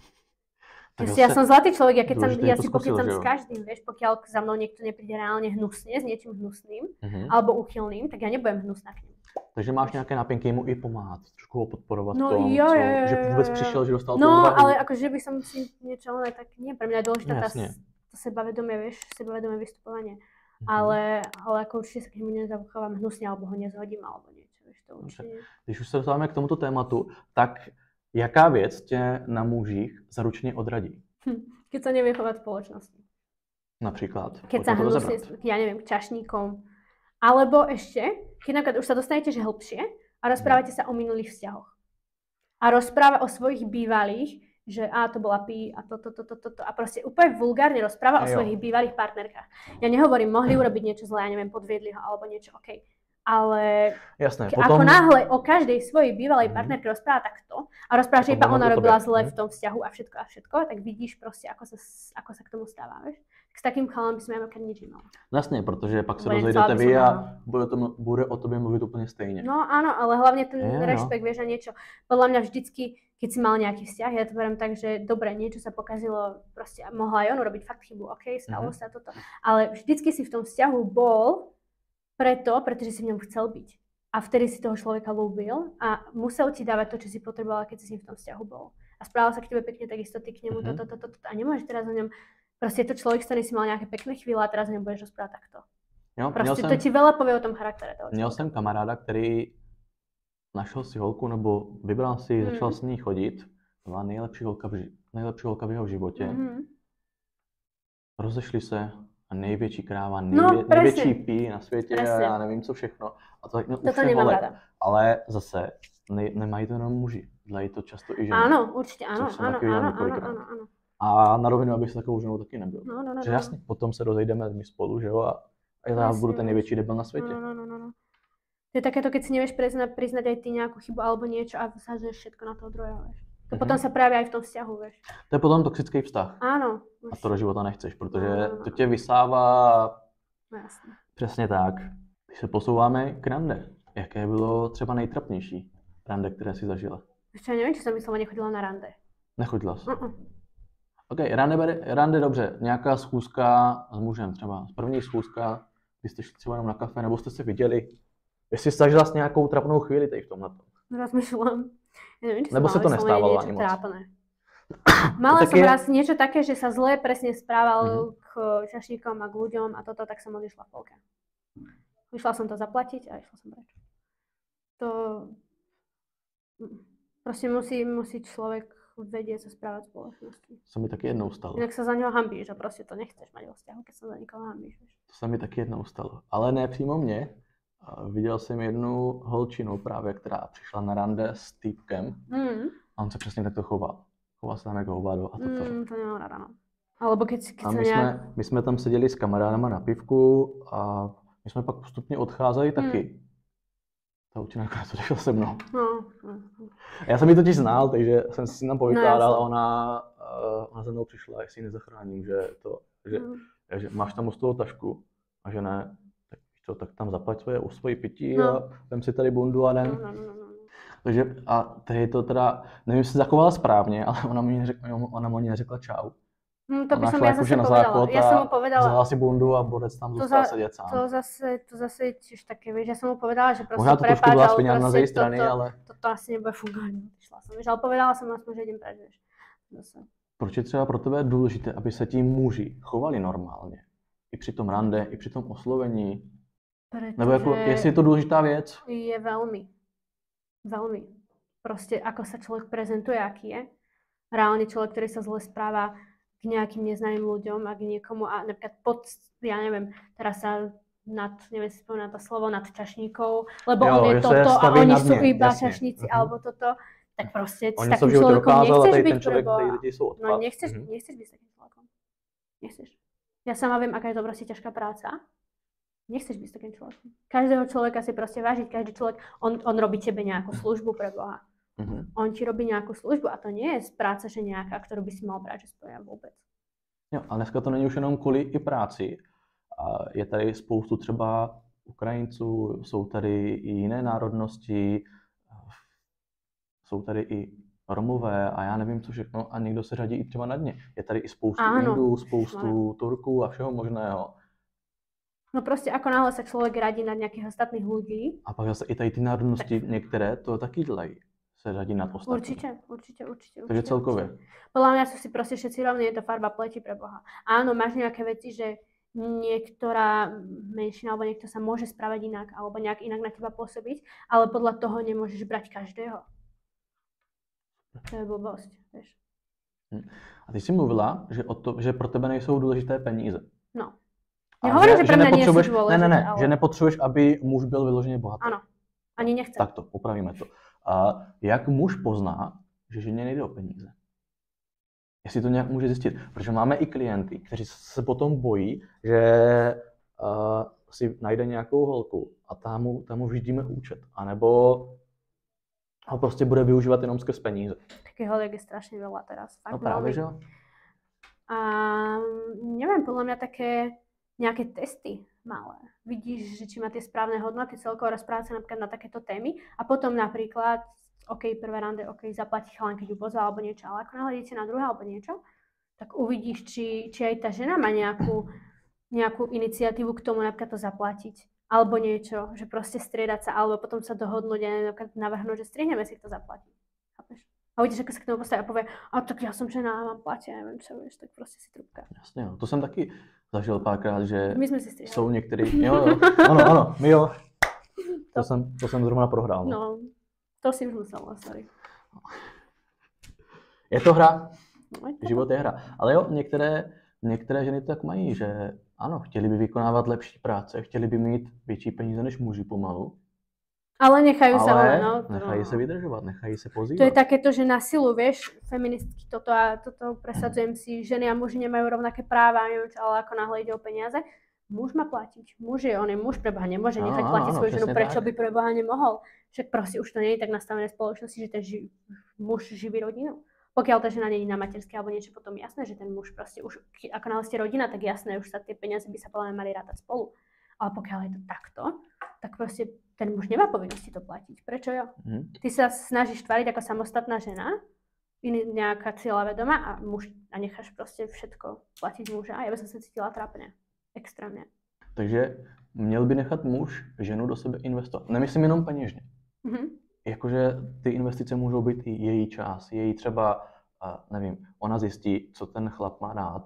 Ja, ja som zlatý človek, ja, keď som, ja si pokecam s každým, vieš, pokiaľ za mnou niekto nepríde reálne hnusne, s niečím hnusným, uh-huh. alebo úchylným, tak ja nebudem hnusná k němu. Takže máš nějaké napěnky mu i pomáhat, trošku ho podporovat no, tom, jo, co, jo, jo, že vůbec přišel, že dostal no, tu odvahu. ale akože by som si niečo, ale tak nie, pre mňa je dôležitá tá, to sebavedomie, vieš, sebavedomé vystupovanie. Mm-hmm. Ale, ale ako určitě se k němu nezachovám hnusně, alebo ho nezhodím, alebo něco, víš, to určitě. Když už se dostáváme k tomuto tématu, tak jaká věc tě na mužích zaručeně odradí? Hm, keď sa nevie chovať v spoločnosti. Například? Keď sa hnusne, ja neviem, k čašníkom. Alebo ešte, keď napríklad už sa dostanete že hlbšie a rozprávate sa o minulých vzťahoch. A rozpráva o svojich bývalých, že a to bola pí a toto, toto, toto, to, a proste úplne vulgárne rozpráva o svojich bývalých partnerkách. Ja nehovorím, mohli urobiť niečo zlé, ja neviem, podviedli ho alebo niečo, okej. Okay. Ale jasné, ke, potom... ako náhle o každej svojej bývalej partnerke rozpráva takto a rozpráva, že iba ona robila zle v tom vzťahu a všetko a všetko, tak vidíš proste, ako sa, ako sa k tomu stáva, vieš. S takým chalem by som ja nič nemala. Jasně, protože pak se rozejdete vy a bude, to, bude o tobě mluvit úplně stejně. No áno, ale hlavne ten je, rešpekt, no. Vieš, a niečo. Podľa mňa vždycky, keď si mal nejaký vzťah, ja to beriem tak, že dobre, niečo sa pokazilo, proste mohla aj on urobiť fakt chybu, ok, stalo mm-hmm. sa toto. Ale vždycky si v tom vzťahu bol preto, pretože si v ňom chcel byť. A vtedy si toho človeka ľúbil a musel ti dávať to, čo si potrebovala, keď si s ním v tom vzťahu bol. A správal sa k tebe pekne, takisto ty k nemu mm-hmm. toto, toto, toto. A nemôžeš teraz o ňom. Proste je to človek, s ktorým si mal nejaké pekné chvíle a teraz nebudeš rozprávať takto. Jo, prostě jsem, to ti veľa povie o tom charaktere toho Měl jsem kamaráda, který našel si holku, nebo vybral si, mm. začal s ní chodit. To byla nejlepší holka v, nejlepší holka v jeho životě. Mm. Rozešli se a největší kráva, nejvě, no, největší pí na světě presne. A já nevím co všechno. A to, no, Toto nemám ráda. Ale zase ne, nemají to jenom muži, dělají to často i ženy. Áno, určitě, áno, áno, áno, áno, áno, áno. A na rovinu, abych se takovou ženou taky nebyl. No, no, no, že jasně, no. Potom se rozejdeme my spolu, že jo, a, a já jasně, budu ten největší debil na světě. No, no, no, no, no. To je takéto, keď si nevieš priznať, priznať aj ty nejakú chybu alebo niečo a vsadzuješ všetko na toho druhého, vieš. To mm-hmm. potom sa prejaví aj v tom vzťahu, vieš. To je potom toxický vztah. Áno. A to do života nechceš, protože no, no, no. to tě vysává. No, jasně. Přesně tak. Když se posouváme k rande, jaké bylo třeba nejtrapnější rande, které si zažila? Ještě nevím, či jsem myslela, nechodila na rande. Nechodila jsi? Uh-uh. OK, rande, rande dobře, nějaká schůzka s mužem třeba, první schůzka, kdy jste šli třeba jenom na kafe, nebo jste se viděli, jestli jsi zažila s nějakou trapnou chvíli tady v tomhle. Rozmýšľam. Ja neviem, či nebo se to nestávalo ani moc. Trápne. to Mala som je... raz niečo také, že sa zle presne správal mm-hmm. k čašníkom a k ľuďom a toto, tak som odišla v polke. Vyšla som to zaplatiť a išla som preč. To... Proste musí, musí človek vedieť sa správať v spoločnosti. To sa mi taky jednou stalo. Inak sa za něho hambíš a prostě to nechceš mať vo vzťahu, keď sa za někoho hambíš. To se mi taky jednou stalo, ale ne přímo mě. Viděl jsem jednu holčinu právě, která přišla na rande s týpkem mm. a on se přesně takto choval. Choval se tam jako hovado a toto. Mm, to nemám ráda, no. Alebo keď, keď a my, nějak... jsme, my jsme tam seděli s kamarádama na pivku a my jsme pak postupně odcházeli taky. Mm. Ta holčina nakonec odešla se mnou. No, no. Já jsem ji totiž znal, takže jsem si tam povykládal no, a ona, uh, ona za mnou přišla, jestli ji nezachráním, že, to, že, mm. že máš tam ostovou tašku a že ne. To, tak tam zaplať svoje, svoji pití no. A vem si tady bundu a den. No, no, no, no. Takže a tady to teda, nevím, jestli zachovala správně, ale ona mi neřekla, ona mi neřekla čau. No, to by som ja zase povedala. Ja som mu povedala. Vzala si bundu a borec tam zůstal sedět sám. To zase, to zase je tiež také, vieš, ja som mu povedala, že proste možná to trošku byla sviňa na jej strany, toto, ale... Toto asi nebude fungovat. Šla som, vieš, ale povedala som aspoň, že idem preč, vieš. Zase. Proč je třeba pro tebe důležité, aby se ti muži chovali normálně? I při tom rande, i při tom oslovení? Pretože nebo jako, jestli je to důležitá věc? Je veľmi. Veľmi. Proste ako sa človek prezentuje, aký je. Reálne človek, ktorý sa zle správa k nejakým neznámym ľuďom a k niekomu a napríklad pod, ja neviem, teraz sa nad, neviem si spomínať to slovo, nad čašníkov, lebo jo, on je toto a oni sú iba jasne. Čašníci uh-huh. alebo toto, tak prostě On s něco v takým životě človekom dokázal a nechceš tady byť ten člověk, preboha. tady lidi jsou odpad. No nechceš, Mhm. nechceš byť s takým človekom. Nechceš. Ja sama viem, aká je to proste ťažká práca. Nechceš byť s takým človekom. Každého človeka si proste vážiť, každý človek, on, on robí tebe nejakú službu pre Boha. Mhm. On ti robí nejakú službu a to nie je práca, že nejaká, ktorú by si mal brať, že stoja vôbec. Jo, a dneska to není už jenom kvůli i práci. A je tady spoustu třeba Ukrajinců, jsou tady i jiné národnosti, jsou tady i Romové a já nevím co všechno a někdo se řadí i třeba na dně. Je tady i spoustu Áno. Indů, spoustu Turků a všeho možného. No proste ako náhle sa človek radí nad nejakých ostatných ľudí. A pak zase i tady ty národnosti tak... některé to taky dělají. Se řadí nad ostatní. Určite, určite, určite. Takže celkově. Určite. Podľa mňa sú si proste všetci rovní, je to farba pleti pre Boha. Áno, máš nejaké veci, že niektorá menšina alebo niekto sa môže správať inak alebo nejak inak na teba pôsobiť, ale podľa toho nemôžeš brať každého. To je blbosť, vieš. A ty jsi mluvila, že, o to, že pro tebe nejsou důležité peníze. No. Nehovorím, že, že pre mňa nie sú dôležité. Ne, ne, ne, ale... že nepotřebuješ, aby muž byl vyloženě bohatý. Áno, ani nechcem. Tak to, upravíme to. A jak muž pozná, že ženě nejde o peníze? Jestli to nějak může zjistit. Protože máme i klienty, kteří se potom bojí, že uh, si najde nějakou holku a tam mu, tam mu vyždíme účet. A nebo ho prostě bude využívat jenom skrz peníze. Takých holiek je strašne veľa teraz. Fakt no právě, že jo? A neviem, podľa mňa také nejaké testy malé. Vidíš, že či má tie správne hodnoty, celkovo rozprávať sa napríklad na takéto témy a potom napríklad, OK, prvé rande, OK, zaplatí chalan, keď ju pozval alebo niečo, ale ako náhle idete na druhé alebo niečo, tak uvidíš, či, či aj tá žena má nejakú, nejakú iniciatívu k tomu napríklad to zaplatiť. Alebo niečo, že proste striedať sa, alebo potom sa dohodnúť a napríklad navrhnúť, že strihneme si to zaplatiť. Chápeš? A uvidíš, ako sa k tomu postaví a povie, a tak ja som žena a mám platia, neviem čo, vieš, tak proste si trúbka. Jasně, no. To jsem taky zažil párkrát, že my jsme si strihali. Jsou některý, jo, jo, ano, ano, my jo. To, to, jsem, to jsem zrovna prohrál. No, no to si už musela, sorry. Je to hra, no, je to život je hra. Ale jo, některé, některé ženy to tak mají, že ano, chtěli by vykonávat lepší práce, chtěli by mít větší peníze než muži pomalu. Ale nechajú ale sa len, no. nechají se vydržovat, nechají se pozývat. To je takéto, že na silu, vieš, feministky toto a toto presadzujem si, ženy a muži nemajú rovnaké práva, neviem čo, ale ako náhle ide o peniaze, muž má platiť. Muž je, on je muž, preboha nemôže no, nechať no, platiť no, svoju ženu, prečo tak. by preboha nemohol? Však proste už to nie je tak nastavené v spoločnosti, že ten ži- muž živí rodinu. Pokiaľ tá žena nie je na materskej alebo niečo, potom jasné, že ten muž proste už, ako náhle ste rodina, tak jasné, už sa tie peniaze by sa podľa mňa mali rátať spolu. Ale pokiaľ je to takto, tak proste ten muž nemá povinnosti to platiť. Prečo jo? Hmm. Ty sa snažíš tvariť ako samostatná žena, iný, nejaká cieľavedomá a muž a necháš proste všetko platiť muža. A ja by som sa cítila trápne. Extrémně. Takže měl by nechat muž ženu do sebe investovat. Nemyslím jenom peněžně. Mm-hmm. Jakože ty investice můžou být i její čas, její třeba, nevím, ona zjistí, co ten chlap má rád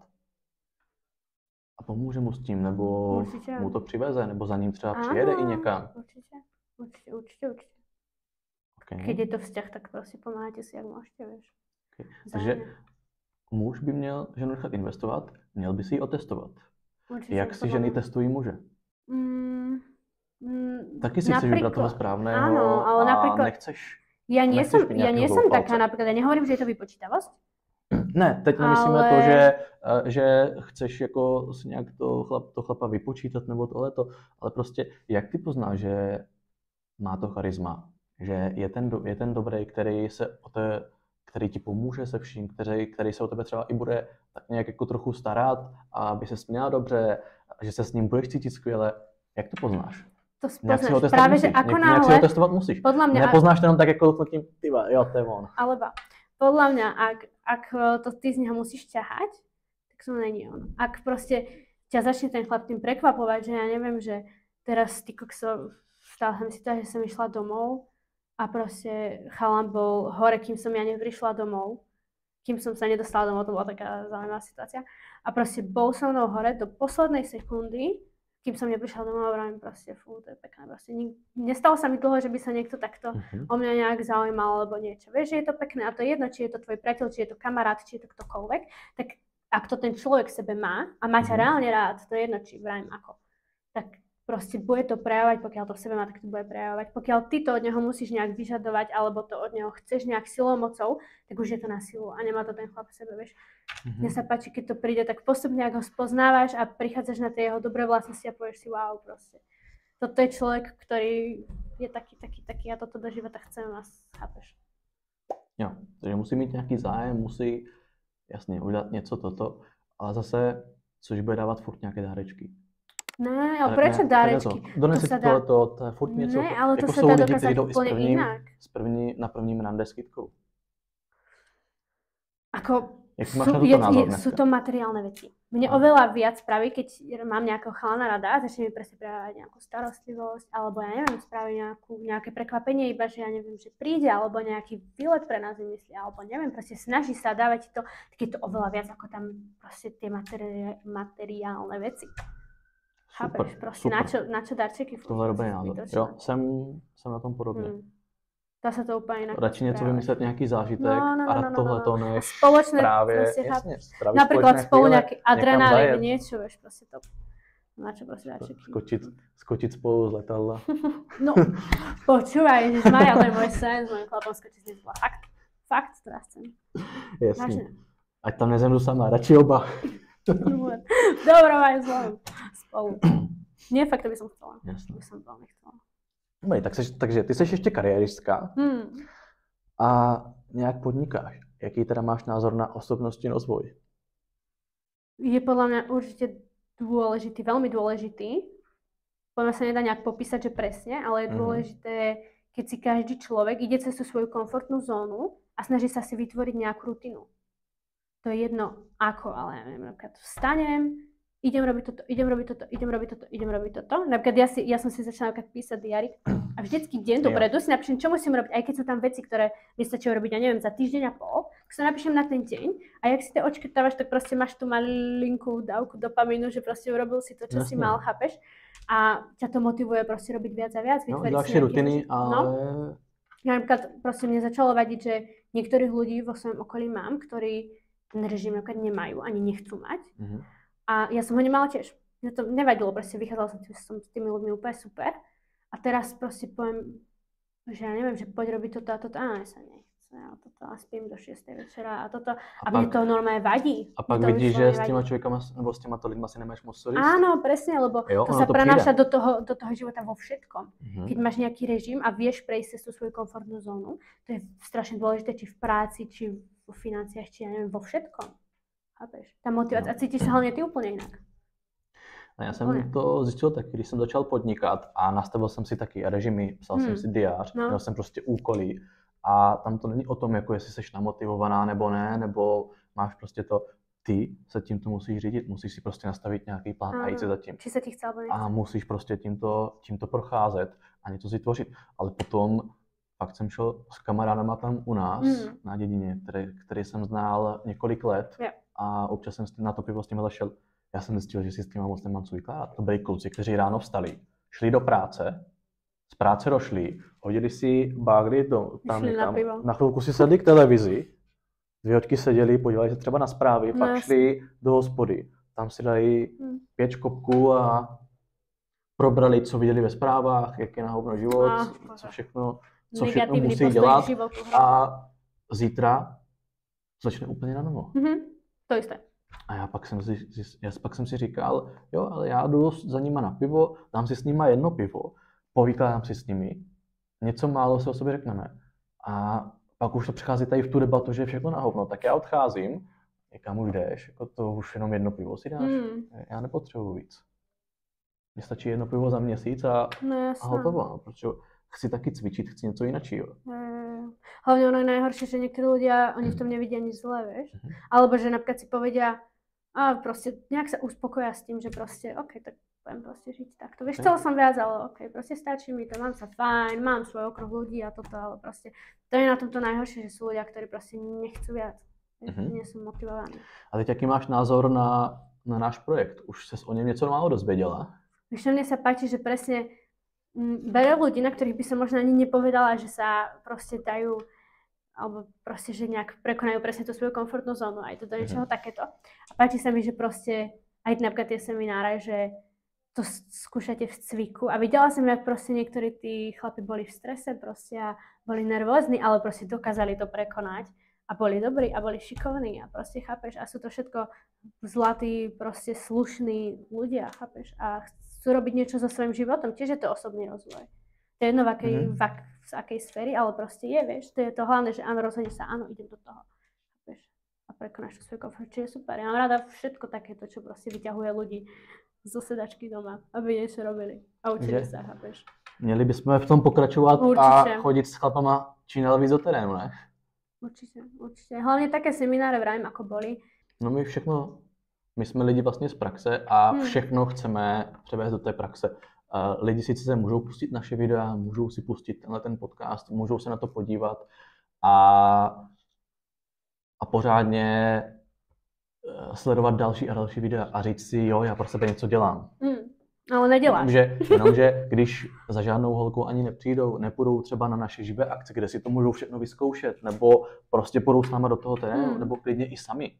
a pomůže mu s tím, nebo určitě. Mu to přiveze, nebo za ním třeba ano, přijede i někam. Určitě, určitě, určitě, určitě. Okay. Když je to vzťah, tak prostě pomáháte si, jak můžete, víš. Okay. Takže muž by měl ženu nechat investovat, měl by si ji otestovat. Určitě, jak si ženy testují muže? Mm, mm, Taky si chceš vybrat toho správného áno, ale a napríklad, nechceš... Ja nie som, ja nie som taká, napríklad, ja nehovorím, že je to vypočítavosť. Ne, teď nemyslíme ale... to, že, že chceš jako si nějak to, chlap, to chlapa vypočítat nebo tohleto, ale prostě jak ty poznáš, že má to charisma, že je ten, je ten dobrý, který se o té, který ti pomůže se vším, který, který se o tebe třeba i bude tak nějak jako trochu starat, aby se směla dobře, že se s ním budeš cítit skvěle. Jak to poznáš? To poznáš. Práve, že ako náhle... Nějak si ho testovat musíš. Podľa mňa... Nepoznáš to jenom tak jako tím, tyba, jo, to je on. Alebo, podľa mňa, ak, ak to ty z neho musíš ťahať, tak to není on. Ak proste ťa začne ten chlap tým prekvapovať, že ja neviem, že teraz ty kokso, stala som si to, že som išla domov a proste chalan bol hore, kým som ja neprišla domov, kým som sa nedostala domov, to bola taká zaujímavá situácia. A proste bol so mnou hore do poslednej sekundy, kým som neprišla domov a vravím proste, fú, to je pekné, proste nestalo sa mi dlho, že by sa niekto takto uh-huh. o mňa nejak zaujímal alebo niečo. Vieš, že je to pekné a to je jedno, či je to tvoj priateľ, či je to kamarát, či je to ktokoľvek, tak ak to ten človek sebe má a má ťa uh-huh. reálne rád, to je jedno, či vravím ako, tak proste bude to prejavovať, pokiaľ to v sebe má, tak to bude prejavovať. Pokiaľ ty to od neho musíš nejak vyžadovať, alebo to od neho chceš nejak silou, mocou, tak už je to na silu a nemá to ten chlap v sebe, vieš. Mm-hmm. Mne sa páči, keď to príde, tak postupne, ak ho spoznávaš a prichádzaš na tie jeho dobré vlastnosti a povieš si, wow, proste. Toto je človek, ktorý je taký, taký, taký a toto do života chcem a chápeš. Jo, takže musí mít nějaký zájem, musí jasně udělat něco toto, ale zase, což bude dávat furt nějaké dárečky. Ne, ale prečo dárečky? Donesi to, dá... to, to je furt něco, ne, ale jako to jsou sa dá lidi, kteří jdou i s prvním, inak. s první, na prvním rande s kytkou. Ako, sú, je, je, sú to materiálne veci. Mne no. oveľa viac spraví, keď mám nejakého chalana rada a začne mi presne prejavovať nejakú starostlivosť, alebo ja neviem, spraví nejakú, nejaké prekvapenie, iba že ja neviem, že príde, alebo nejaký výlet pre nás vymyslí, alebo neviem, proste snaží sa dávať to, tak je to oveľa viac ako tam proste tie materi- materiálne veci. Chápeš, prostě na čo, na čo darčeky? Tohle je dobrý názor. Jo, jsem, jsem na tom podobně. Hmm. Dá se to úplně jinak. Radši něco vymyslet, nějaký zážitek no, no, no, a no, no, tohle to no. než společné, právě, prostě, jasně, například spolu nějaký adrenalin, něco, víš, prostě to. Na čo prostě darčeky. Skočit, skočit spolu z letadla. No, počúvaj, že Maja, to je môj sen, s mojím chlapom skočit z letadla. Fakt, fakt to teda chcem. Jasně. Ať tam nezemru sama, radši oba. Dobro, aj zlom. Spolu. Nie, fakt, to by som chcela. Jasne. To by som veľmi chcela. Dobrý, tak seš, takže ty jsi ještě kariéristka hmm. a nějak podnikáš. Jaký teda máš názor na osobnostní rozvoj? Je podľa mňa určite dôležitý, veľmi dôležitý. Podľa mňa sa nedá nejak popísať, že presne, ale je dôležité, keď si každý človek ide cez tú svoju komfortnú zónu a snaží sa si vytvoriť nejakú rutinu. To je jedno ako, ale ja neviem, napríklad vstanem, idem robiť toto, idem robiť toto, idem robiť toto, idem robiť toto. Napríklad ja, si, ja som si začala napríklad písať diárik a vždycky deň dopredu si napíšem, čo musím robiť, aj keď sú tam veci, ktoré mi stačí robiť, ja neviem, za týždeň a pol, tak sa napíšem na ten deň a jak si to odškrtávaš, tak proste máš tú malinkú dávku dopamínu, že proste urobil si to, čo Jasne. si mal, chápeš? A ťa to motivuje proste robiť viac a viac, vytvoriť no, si rutiny, ale... No. Ja napríklad proste mne začalo vadiť, že niektorých ľudí vo svojom okolí mám, ktorí ten režim napríklad nemajú, ani nechcú mať. Mm-hmm. A ja som ho nemala tiež. Mne to nevadilo, proste vychádzala som, som s tými ľuďmi úplne super. A teraz proste poviem, že ja neviem, že poď robiť toto a toto. Á, sa nechce. A toto a spím do šiestej večera a toto. A, a mne to normálne vadí. A pak vidíš, že s těma člověkama, nebo s těma to lidma si nemáš moc co říct? Áno, presne, lebo jo, to sa to prenáša do toho, do toho života vo všetkom. Mm-hmm. Keď máš nejaký režim a vieš prejsť cez tú svoju komfortnú zónu, to je strašne dôležité, či v práci, či vo financiách, či ja neviem, vo všetkom. Chápeš? Tá motivace. No. A cítíš se hlavně ty úplně jinak. A já jsem úplně. to zjistil taky, když jsem začal podnikat a nastavil jsem si taky režimy, psal hmm. jsem si diář, no. měl jsem prostě úkoly a tam to není o tom, jako jestli jsi namotivovaná nebo ne, nebo máš prostě to, ty se tímto musíš řídit, musíš si prostě nastavit nějaký plán a, a jít se za tím. Či se ti chce, a musíš prostě tímto, tímto procházet a něco si tvořit. Ale potom pak jsem šel s kamarádama tam u nás hmm. na dědině, který, který jsem znal několik let. Yeah. A občas jsem na to pivo s nimi zašel. Já jsem zjistil, že si s tím moc nemám co vykládat. To byli kluci, kteří ráno vstali, šli do práce, z práce došli, hodili si bagry do, tam někam, na, na chvilku si sedli k televizi, dvě hoďky seděli, podívali se třeba na zprávy, no, pak šli do hospody. Tam si dali hmm. pět škopků a probrali, co viděli ve zprávách, jak je na hovno život, a, co všechno, co všechno musí dělat. A zítra začne úplně na novo. Mm-hmm. To jisté. A já pak jsem si, já pak jsem si říkal, jo, ale já jdu za nima na pivo, dám si s nima jedno pivo, povykládám si s nimi, něco málo se o sobě řekneme. A pak už to přichází tady v tu debatu, že je všechno na hovno, tak já odcházím, někam už jdeš, jako to už jenom jedno pivo si dáš, mm. já nepotřebuji víc. Mně stačí jedno pivo za měsíc a, no, a hotovo, no, protože chci taky cvičit, chci něco jiného. Mm. Hlavne ono je najhoršie, že niektorí ľudia, oni v tom nevidia nič zlé, vieš? Mm. Alebo že napríklad si povedia, a proste nejak sa uspokoja s tým, že proste, OK, tak budem proste žiť takto. Vieš, chcela som viac, ale OK, proste stačí mi to, mám sa fajn, mám svoj okruh ľudí a toto, ale proste to je na tomto najhoršie, že sú ľudia, ktorí proste nechcú viac. Mm-hmm. Nie sú motivovaní. A teď jaký máš názor na, na náš projekt? Už ses o něm něco málo dozvedela? Víš, mne sa páči, že presne bere ľudí, na ktorých by som možno ani nepovedala, že sa proste dajú, alebo proste, že nejak prekonajú presne tú svoju komfortnú zónu, aj to do niečoho mm-hmm. takéto. A páči sa mi, že proste aj napríklad tie semináre, že to skúšate v cviku. A videla som, jak proste niektorí tí chlapi boli v strese proste a boli nervózni, ale proste dokázali to prekonať a boli dobrí a boli šikovní a proste chápeš. A sú to všetko zlatí, proste slušní ľudia, chápeš. A chcú robiť niečo so svojím životom. Tiež je to osobný rozvoj. To je jedno v akej, mm-hmm. v, ak, v akej sféry, ale proste je, vieš. To je to hlavné, že áno, rozhodne sa, áno, idem do toho. Chápeš. A prekonáš to svoj komfort, čiže super. Ja mám rada všetko takéto, čo proste vyťahuje ľudí zo sedačky doma, aby niečo robili a učili že sa, chápeš. Měli bychom v tom pokračovat určite. A chodit s chlapama čínel víc do terénu, ne? Určite, určite. Hlavne také semináře vrajím, ako boli. No my všechno, my jsme lidi vlastně z praxe a hmm. všechno chceme převést do té praxe. Uh, lidi sice se můžou pustit naše videa, můžou si pustit tenhle ten podcast, můžou se na to podívat a, a pořádně uh, sledovat další a další videa a říct si, jo, já pro sebe něco dělám. Hmm. Ale neděláš. Jenomže, jenomže když za žádnou holkou ani nepřijdou, nepůjdou třeba na naše živé akce, kde si to můžou všechno vyzkoušet, nebo prostě půjdou s náma do toho terénu, hmm. nebo klidně i sami.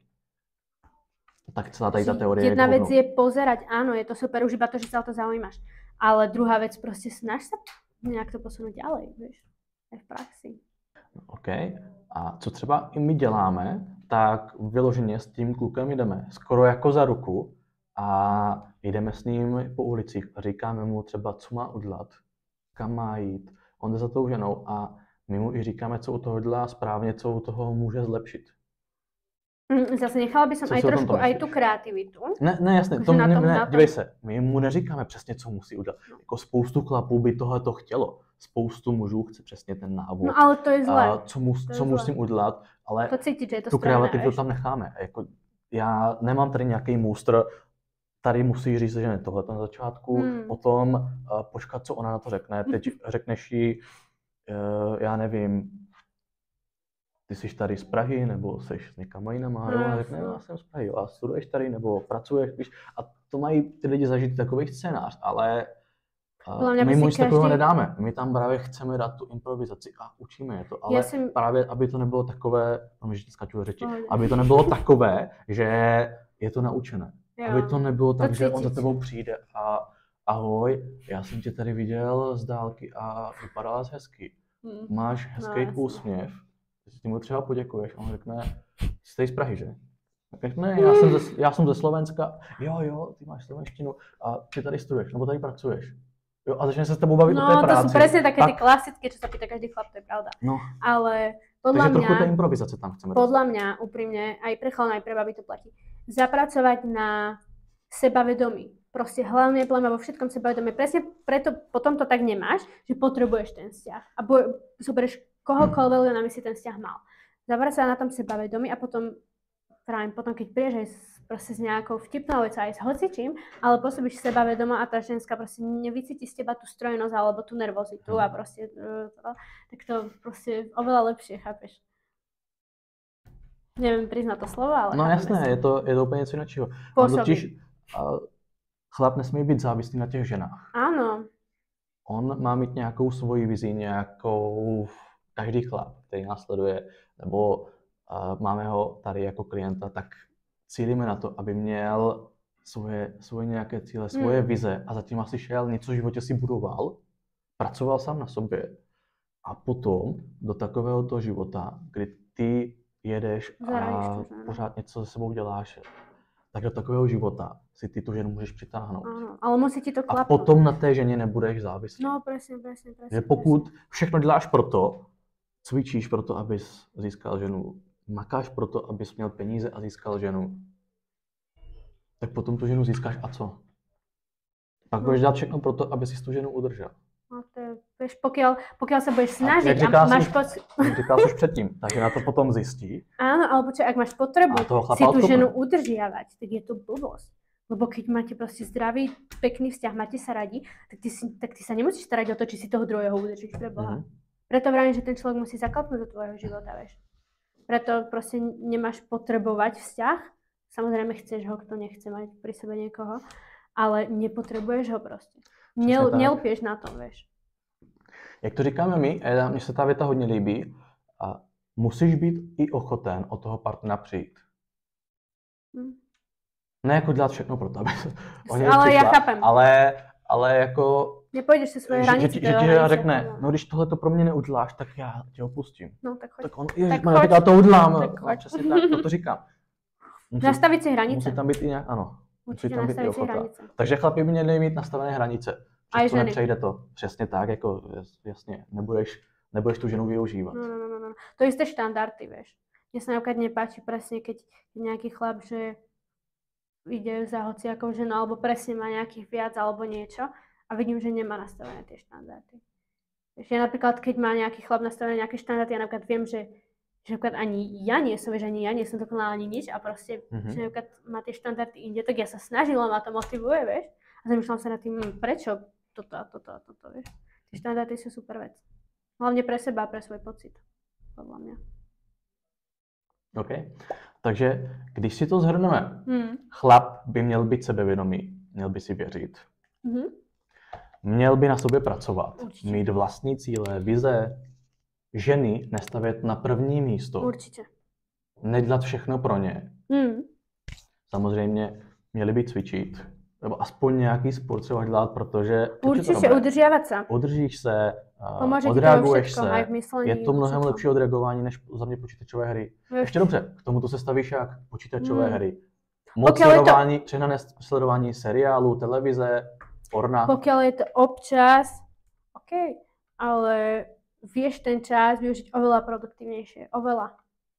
Tak celá tady ta teorie jedna je vec je pozerať, áno, je to super, už iba to, že sa o to zaujímaš. Ale druhá vec, proste snaž sa nejak to posunúť ďalej, vieš, aj v praxi. OK. A co třeba i my děláme, tak vyloženě s tím klukem jdeme skoro jako za ruku a jdeme s ním po ulicích a říkáme mu třeba, co má udělat, kam má jít. On jde za tou ženou a my mu i říkáme, co u toho dělá správně, co u toho může zlepšit. Zase nechala by som aj trošku aj tú kreativitu. Ne, ne, jasně, to ne, ne, dívej se, my mu neříkáme přesně, co musí udělat. No. Jako spoustu chlapů by tohle to chtělo. Spoustu mužů chce přesně ten návod. No ale to je zlé. A co, mus, co musím udělat, ale to cítit, že je to tu kreativitu tam necháme. Jako, já nemám tady nějaký mustr, tady musí říct, že ne, tohle na začátku, hmm. potom uh, počkat, co ona na to řekne. Teď řekneš jí, uh, já nevím, ty jsi tady z Prahy, nebo jsi s někam jinama, no, a řekne, já jsem z Prahy, a studuješ tady, nebo pracuješ, víš, a to mají ty lidi zažít takový scénář, ale uh, my mu nic takového nedáme, my tam právě chceme dát tu improvizaci a učíme je to, ale jsem... právě, aby to nebylo takové, že skáču řeči, oh, aby to nebylo takové, že je to naučené, jo. Aby to nebylo tak, to že on za tebou přijde a ahoj, já jsem tě tady viděl z dálky a vypadala jsi hezky, hmm. máš hezký no, úsměv, ty mu třeba poděkuješ a on řekne, jsi z Prahy, že? Řekne, ne, já jsem, ze, já jsem ze Slovenska, jo, jo, ty máš slovenštinu a ty tady studuješ, nebo tady pracuješ. Jo, a začne se s tebou bavit no, o té práci. No, to sú presne také ty klasické, čo sa pýta každý chlap, to je pravda. No. Ale podľa Takže mňa... trochu tej improvizace tam chceme. Podľa mňa, úprimne, aj pre chlapov, aj pre baby to platí. Zapracovať na sebavedomí. Proste hlavne podľa mňa vo všetkom sebavedomí. Presne preto potom to tak nemáš, že potrebuješ ten vzťah. A bo, zoberieš kohokoľvek, hmm. aby si ten vzťah mal. Zapracovať na tom sebavedomí a potom, pravím, potom keď prídeš aj proste s nejakou vtipnou vecou, aj s hocičím, ale pôsobíš sebavedoma a tá ženská proste nevycíti z teba tú strojnosť alebo tú nervozitu a proste, tak to proste oveľa lepšie, chápeš? Neviem priznať to slovo, ale... No jasné, je to, je to úplně něco jiného. Totiž chlap nesmí být závislý na těch ženách. Áno. On má mít nějakou svoji vizi, nějakou... Každý chlap, který nás sleduje, nebo uh, máme ho tady jako klienta, tak cílíme na to, aby měl svoje, svoje nějaké cíle, svoje hmm. vize a zatím asi šel, něco v životě si budoval, pracoval sám na sobě a potom do takového toho života, kdy ty jedeš a pořád něco se sebou děláš, tak do takového života si ty tu ženu můžeš přitáhnout. Ano, ale musí ti to klapnout. A potom na té ženě nebudeš závislý. No, presne, presne, presne. Že pokud všechno děláš proto, cvičíš proto, abys získal ženu, makáš proto, abys měl peníze a získal ženu, tak potom tu ženu získáš a co? Pak budeš dělat všechno proto, aby si tu ženu udržel. No to je, vieš, pokiaľ, pokiaľ sa budeš snažiť a, a máš pocit... Říkal jsi už předtým, takže na to potom zjistí. Áno, ale počuť, ak máš potrebu si tú ženu udržiavať, tak je to blbosť. Lebo keď máte proste zdravý, pekný vzťah, máte sa radi, tak ty, si, tak ty sa nemusíš starať o to, či si toho druhého udržíš pre Boha. Mm-hmm. Preto vravím, že ten človek musí zaklapnúť do tvojho života, vieš. Preto proste nemáš potrebovať vzťah. Samozrejme chceš ho, kto nechce mať pri sebe niekoho, ale nepotrebuješ ho proste. Nel, nelpieš na tom, vieš. Jak to říkáme my, mně se ta věta hodně líbí, a musíš být i ochoten od toho partnera přijít. Hmm. Ne jako dělat všechno pro to, aby oni Ale přišla, já chápem. ale, ale jako... Nepojdeš si svoje hranice. Že, že, že ti řekne, no když tohle to pro mě neuděláš, tak já tě opustím. No tak choď. Tak on, ježiš, tak, tak, tak já to udělám. Tak no, přesně tak, to, to říkám. Musí, nastavit si hranice. Musí tam být i nějak, ano. Určitě musí tam být i ochota. hranice. Takže chlapi by měli mít nastavené hranice. A to nepřejde to. Přesně tak, jako jasně, nebudeš, nebudeš tu ženu využívat. No, no, no, no. To isté štandardy, vieš. Mne sa napríklad nepáči presne, keď je nejaký chlap, že ide za hociakou ženou, alebo presne má nejakých viac, alebo niečo a vidím, že nemá nastavené tie štandardy. Vieš, ja napríklad, keď má nejaký chlap nastavené nejaké štandardy, ja napríklad viem, že, že napríklad ani ja nie som, vieš, ani ja nie som dokonalá ani nič a proste, mm-hmm. že napríklad má tie štandardy inde, tak ja sa snažím, ma to motivuje, vieš. A zamýšľam sa nad tým, prečo toto a toto a toto, vieš. Tie štandardy sú super vec. Hlavne pre seba a pre svoj pocit, podľa mňa. OK. Takže když si to shrneme, hmm. chlap by měl být sebevědomý, měl by si věřit. Hmm. Měl by na sobě pracovat, Určitě. Mít vlastní cíle, vize, ženy nestavět na první místo. Určitě. Nedělat všechno pro ně. Hmm. Samozřejmě měli by cvičit, nebo aspoň nějaký sport třeba dělat, protože... Určitě, udržiavat se. Udržíš se, Pomůže odreaguješ všetko, se, myslení, je to mnohem všetko. lepší odreagování než za mě počítačové hry. Víš. Ještě dobře, k tomuto se stavíš jak počítačové hmm. hry. Moc sledování, to... přehnané sledování seriálu, televize, porna. Pokiaľ je to občas, OK, ale vieš ten čas využiť oveľa produktívnejšie, oveľa.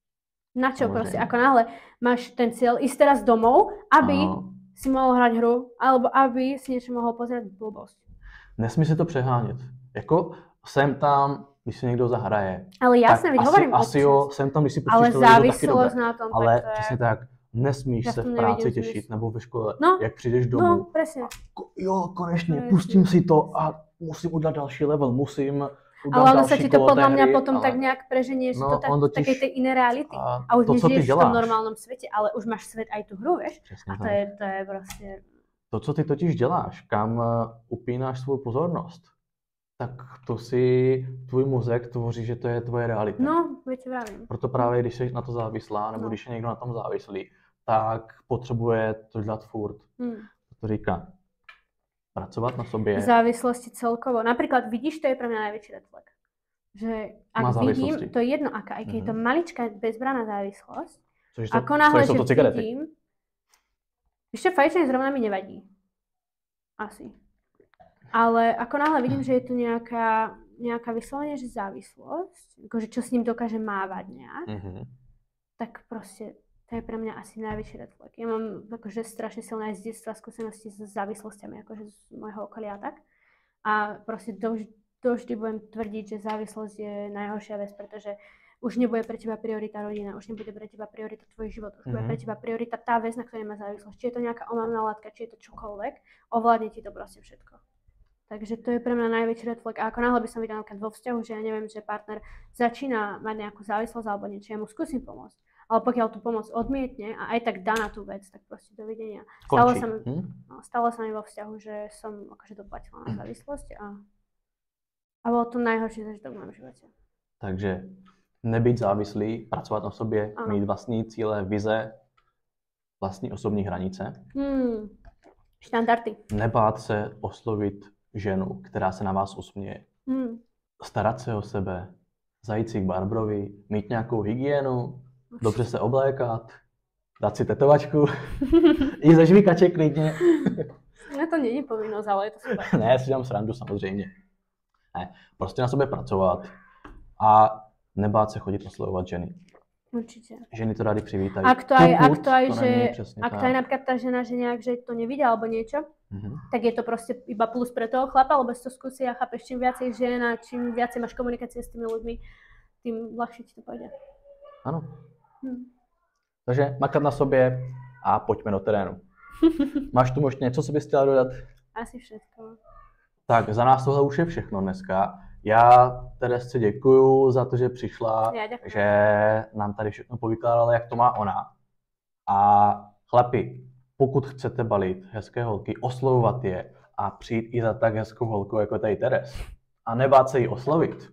Na čo proste, ako náhle máš ten cieľ ísť teraz domov, aby ano. si mohol hrať hru, alebo aby si niečo mohol pozrieť blbosť. Nesmí si to přehánět. Jako sem tam, když si někdo zahraje. Ale jasne, veď hovorím občas. Asi jo, sem tam, když si pustíš to, závislosť na tom, ale tak to je... přesně tak. Nesmíš Já se v práci těšit, nebo ve škole, no, jak přijdeš domů. No, presne. Jo, konečně, presne. Pustím si to a musím udělat další level, musím udělat ale ono další sa ti to podľa mňa hry, potom ale... tak nejak preženie, že no, to tak, totiž... takej tej iné reality. A, a už to, nežiješ v tom děláš. normálnom svete, ale už máš svet aj tú hru, vieš? Přesně a to tak. je, to je proste... To, co ty totiž děláš, kam upínáš svou pozornost, tak to si tvůj mozek tvoří, že to je tvoje realita. No, veď vravím. Proto právě, když jsi na to závislá, nebo no. když je někdo na tom závislý, tak potřebuje to dělat furt. Hmm. To říká. Pracovat na sobě. Závislosti celkovo. Napríklad vidíš, to je pre mňa najväčší red flag. Že ak vidím, to je jedno aká, aj keď je to maličká bezbranná závislosť, Což ako náhle, že to vidím, ešte fajčenie zrovna mi nevadí. Asi. Ale ako náhle vidím, že je tu nejaká, nejaká vyslovene, že závislosť, akože čo s ním dokáže mávať nejak, mm-hmm. tak proste to je pre mňa asi najväčší red flag. Ja mám akože strašne silné z detstva skúsenosti s závislostiami, akože z môjho okolia tak. A proste dovždy, dovždy budem tvrdiť, že závislosť je najhoršia vec, pretože už nebude pre teba priorita rodina, už nebude pre teba priorita tvoj život, už mm-hmm. bude pre teba priorita tá vec, na ktorej má závislosť. Či je to nejaká omamná látka, či je to čokoľvek, ovládne ti to proste všetko. Takže to je pre mňa najväčší red flag. A ako náhle by som videla vo vzťahu, že ja neviem, že partner začína mať nejakú závislosť alebo niečo, ja mu skúsim pomôcť. Ale pokiaľ tú pomoc odmietne a aj tak dá na tú vec, tak proste dovidenia. Stalo sa, mi, hm? no, stalo sa mi vo vzťahu, že som akože doplatila na závislosť a, a bolo to najhorší zažitok v mojom živote. Takže nebyť závislý, pracovat na sobě, ano. Mít vlastní cíle, vize, vlastní osobní hranice. Hmm. Štandardy. Nebát se oslovit ženu, která se na vás usměje. Hmm. Starat se o sebe, zajít si k barbrovi, mít nějakou hygienu, dobře se oblékat, dát si tetovačku, i ze žvíkače klidně. No to není povinnost, ale je to super. Ne, si dám srandu samozřejmě. Ne, prostě na sobě pracovat a nebát se chodit oslovovat ženy. Určite. Ženy to rádi privítajú. Ak to aj, ak to aj, to že, ak to aj napríklad tá žena, že nejak, že to nevidia alebo niečo, mm-hmm. tak je to proste iba plus pre toho chlapa, lebo si to skúsi a chápeš, čím viacej žien a čím viacej máš komunikácie s tými ľuďmi, tým ľahšie ti to pôjde. Ano. Hm. Takže makat na sobě a pojďme do terénu. Máš tu možná něco, co bys chtěla dodat? Asi všetko. Tak, za nás tohle už je všechno dneska. Já Teresce děkuju za to, že přišla, že nám tady všechno povykládala, jak to má ona. A chlapi, pokud chcete balit hezké holky, oslovovat je a přijít i za tak hezkou holkou, jako tady Teres, a nebát se jí oslovit,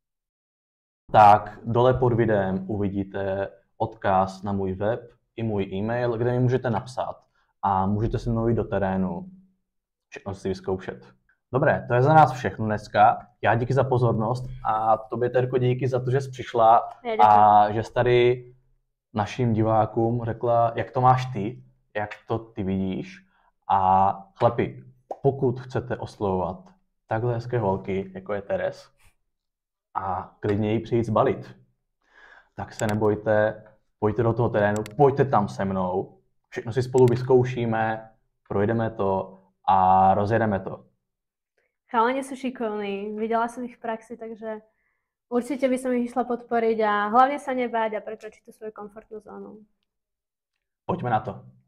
tak dole pod videem uvidíte odkaz na můj web i můj e-mail, kde mi můžete napsat a můžete se mnou jít do terénu, všechno si vyzkoušet. Dobré, to je za nás všechno dneska. Já díky za pozornost a tobě, Terko, díky za to, že jsi přišla a že jsi tady našim divákům řekla, jak to máš ty, jak to ty vidíš. A chlapi, pokud chcete oslovovat takhle hezké holky, jako je Teres, a klidně jí přijít zbalit, tak se nebojte, pojďte do toho terénu, pojďte tam se mnou, všechno si spolu vyzkoušíme, projdeme to a rozjedeme to. Chalani sú šikovní, videla som ich v praxi, takže určite by som ich išla podporiť a hlavne sa nebáť a prekročiť tú svoju komfortnú zónu. Pojďme na to.